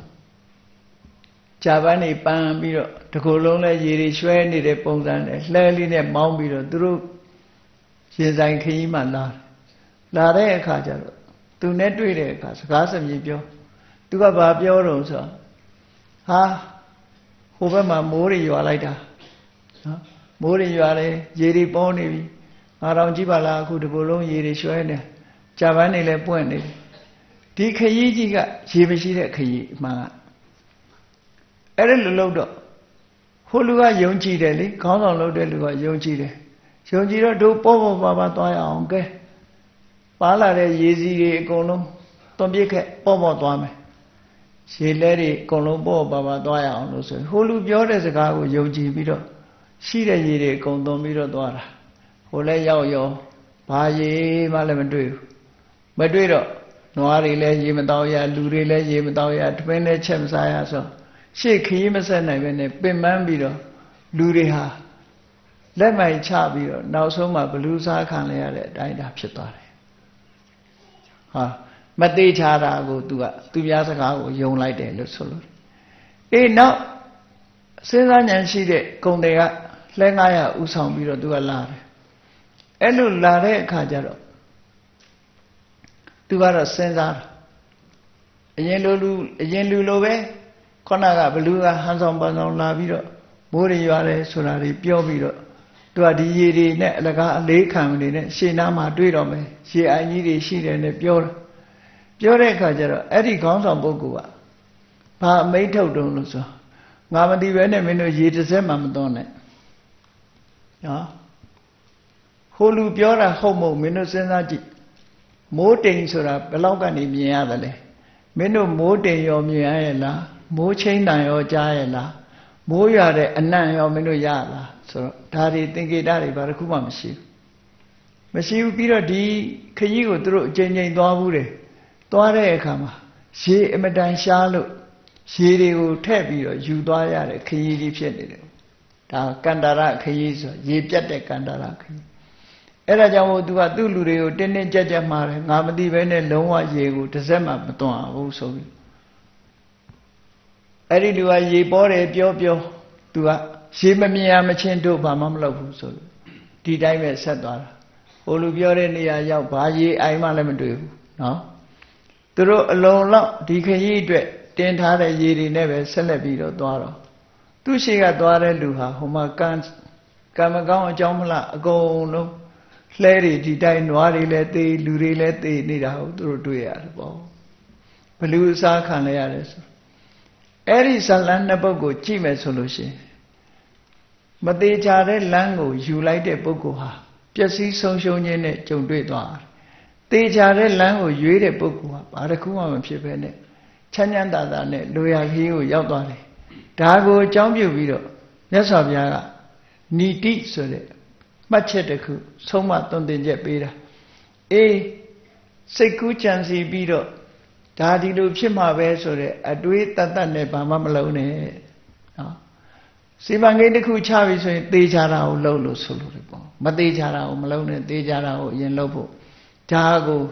Javani Pan Bido, the Colonna Yiri Shwani de Pongan, Lely de Mombido, Drew Shizan Kimana. La Re Kajaro, to Netri Cas, Casam Yibio, to a Babio Rosa. Ha, over my Mori, you are like that. Mori, you are a Yiri Pony. Around Jibala could belong Yiri Shwene, Javani le Puente. Di Kayiga, Shibishi Kayi, Ma. Eren Lodo. Holuga Yonchi Deli, Kono Lodeluga Yonchi. Yonjiro do Povo Baba Toya Onke. Pala de Yizi Colum, Tombike, Povo Dame. She lady Colombo Baba Toya on Lucy. Holu Biodes a guy with Yoji Bido. She the Yiri Condomiro Dora. Ole yao yo, ba ye malamandu. Madrido, Noari le Yimatoya, Luri le Yimatoya, Twin Chemsaya so. She came as a name, Bimambido, Luriha. Let my chabio, now so my belusa can let died up Shatari. Ha, Mate Chara go to a two years ago, young like that, look so. Eh, now, since I am she de Condea, Lengaya Usam Bido do a lot. Elu Lare Kajaro. Tu are a sensor. A yellow, a yellow love, Konaga, Beluga, hands on Banon Lavido, Mori Yare, Solari, Pio Vido. To a D net like a lake coming, she nama do it on me. She I need a sheet and a pure. Pure Kajaro, Eddie comes on Bogua. Pa made out on so. Mamadi Venom in Yet is a mamadone. Yeah. Holu Biora Homo Minosenaji. More things are Belogani Miadale. Meno more day or Miaela, more chain or Jaela, more yare and nine or Minoyala. So, Tari think it Dari Barakuma Mashi. Mashi Pira di Kayu through Jenny Dwabure. Dware Kama. She Emedan Shalu. She will tap you, you Dwaya, Kayi Pied. Ta Kandara Kayiso, Ye Jete Kandara Kayi. Era Jamu do a Dulu, didn't judge a mare, Namadi Vene Loa Yegu, the Zema Baton, also. Eri do a ye bore Pio Pio, do a Shimamia Machendo Bamamlo, so. Did I met Sadara? Olubiore Nia Yabaye, I Malamandu, no? Through a long lot, D K E dread, didn't have a year never celebrate Dwaro. Tu Shiga Dware Luha, Homa Gans. Kamagang Jamla, a go no, lady, the dine, wari let the luri let the need out to do it. Pelusa can leares. Eri Salanda Bogo, Chime solution. But they chare lango, you like a bogoha. Just see social unit, John Dwar. They chare lango, you eat a bogoha, Arakuma Pipene. Chanyanda, Luya Hiu Yadwari. Dago Jambu Vido. Yes, of Yaga. Niti so that. Macheteku, so much on the jet beta. A Seku Chansi Bido. Daddy do Chima Vesore, a do it that Nepama Malone. Simangate Kuchavi so Dejara Lolo Solubo. But Dejara Malone, Dejara Yen Lobo. Tago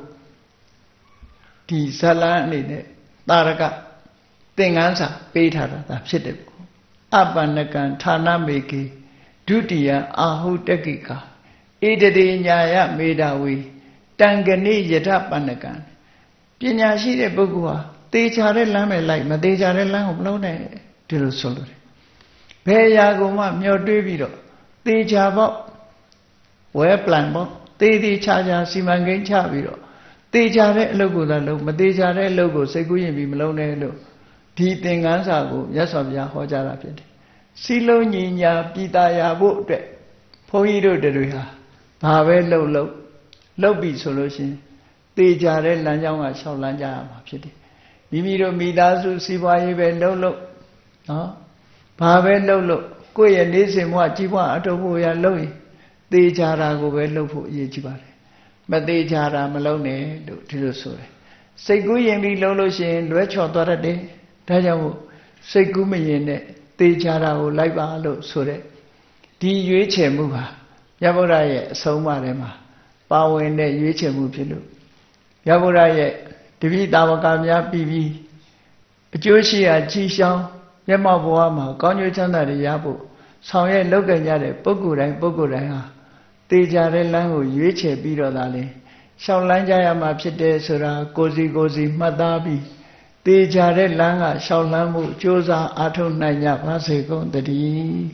Ti Salani Taraka. Thing answer, Peter, that's it. Abanakan, Tana Meki, Dutia, Ahu Tekika, Edadi Nyaya Medawi, Tangani Yetapanakan. Pinya she de Bogua, they chare lame like Madeja lamb lone, till solid. Payagoma, Mio Davido, they jabo, where planbo, they de charger Simangan Chavido, they chare logo that look, Madeja logo, Seguin Bimlone look. Teething answer, yes of Yahoja Rapid. Silo Nina, Pita Yabu, Poido de Ruha, Pave low low, low be solution. They jare Lanjanga shall Lanja Pity. Mimiro Midazu, Siwa, low low. Pave low low, go and listen what Jiwa Atobuya lowy. They jara go well low for Yijibare. But they jara Malone to the soul. Say go and be lolo shin, retch or day. Tajamu, say Gumi, Tejara, Laiba, Sore. D. Yuche Muha, Yaboraye, Somarema, Power in the Yuche Mupilu. Yaboraye, Divi Davakamia P V. Joshia, Chisha, Yamabuama, Gonyutana, Yabu, Soye Loganyade, Bogura, Bogura, Tejare Lango, Yuche Biro Dali, Shaolanja Mapite Sura, Gozi Gozi, Madabi. They jare langa, Shaulamu, Josa, Ato Naya, Paseko, the D.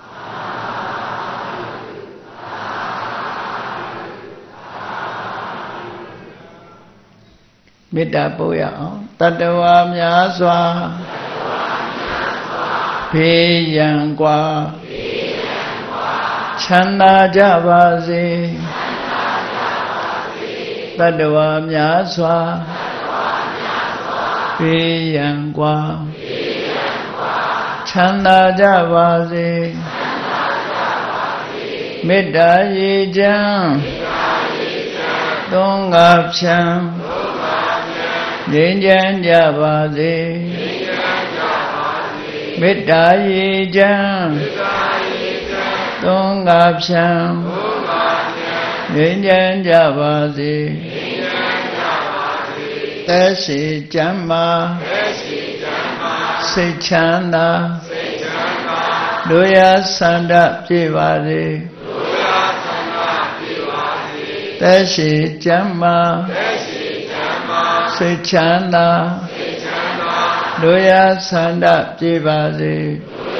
Mita Boya, Tatawa Myaswa, Peyangwa, Chanda Javasi, Tatawa Myaswa. Peyangwa, Chanda Javasi, Mita Yijam, Dongapcham, Jinjan Javasi, Mita Yijam, Dongapcham, Jinjan Javasi. Tashi Jamma, Sechanda, Doya Sanda Jivadi, Tashi Jamma, Sechanda, Doya Sanda Jivadi,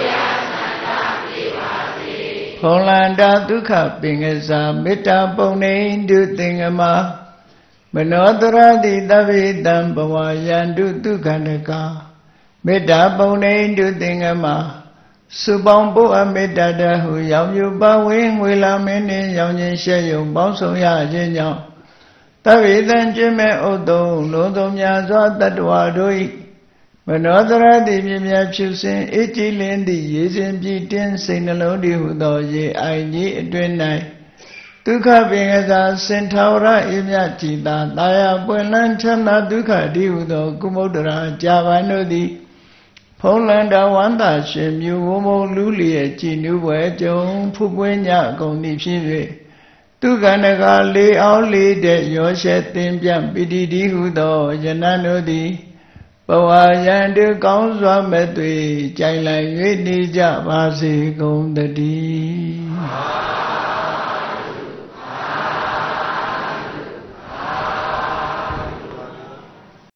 Polanda Duka Pingasa, Mita Pone, do Thingama. Manodra di Davidam Bawayandu Dukanaka Meda Bone do Dingama Subambo Amedada who Yam you bowing will a many young Shayo Boso Yajan Davidan Jime Odo Lodom Yazwa that Wadoi Manodra di Mimia choosing eighty lendi using Pitin Sinalodi who do ye I ye twin night. Duka Bingasa Centaura Imyachita, Daya Buenan Chana Duka Diudo, Gumodra, Javanodi, Polanda Wanda Shim, you Womo Luli, Chinu, Joan, Pubuena, Goni Pive. Dukanaga lay all lay that your shed in Piam Pidi Hudo, Jananodi, Bawayandu Kanswa Medway, Jaila Yedi Javasi, Gom the D.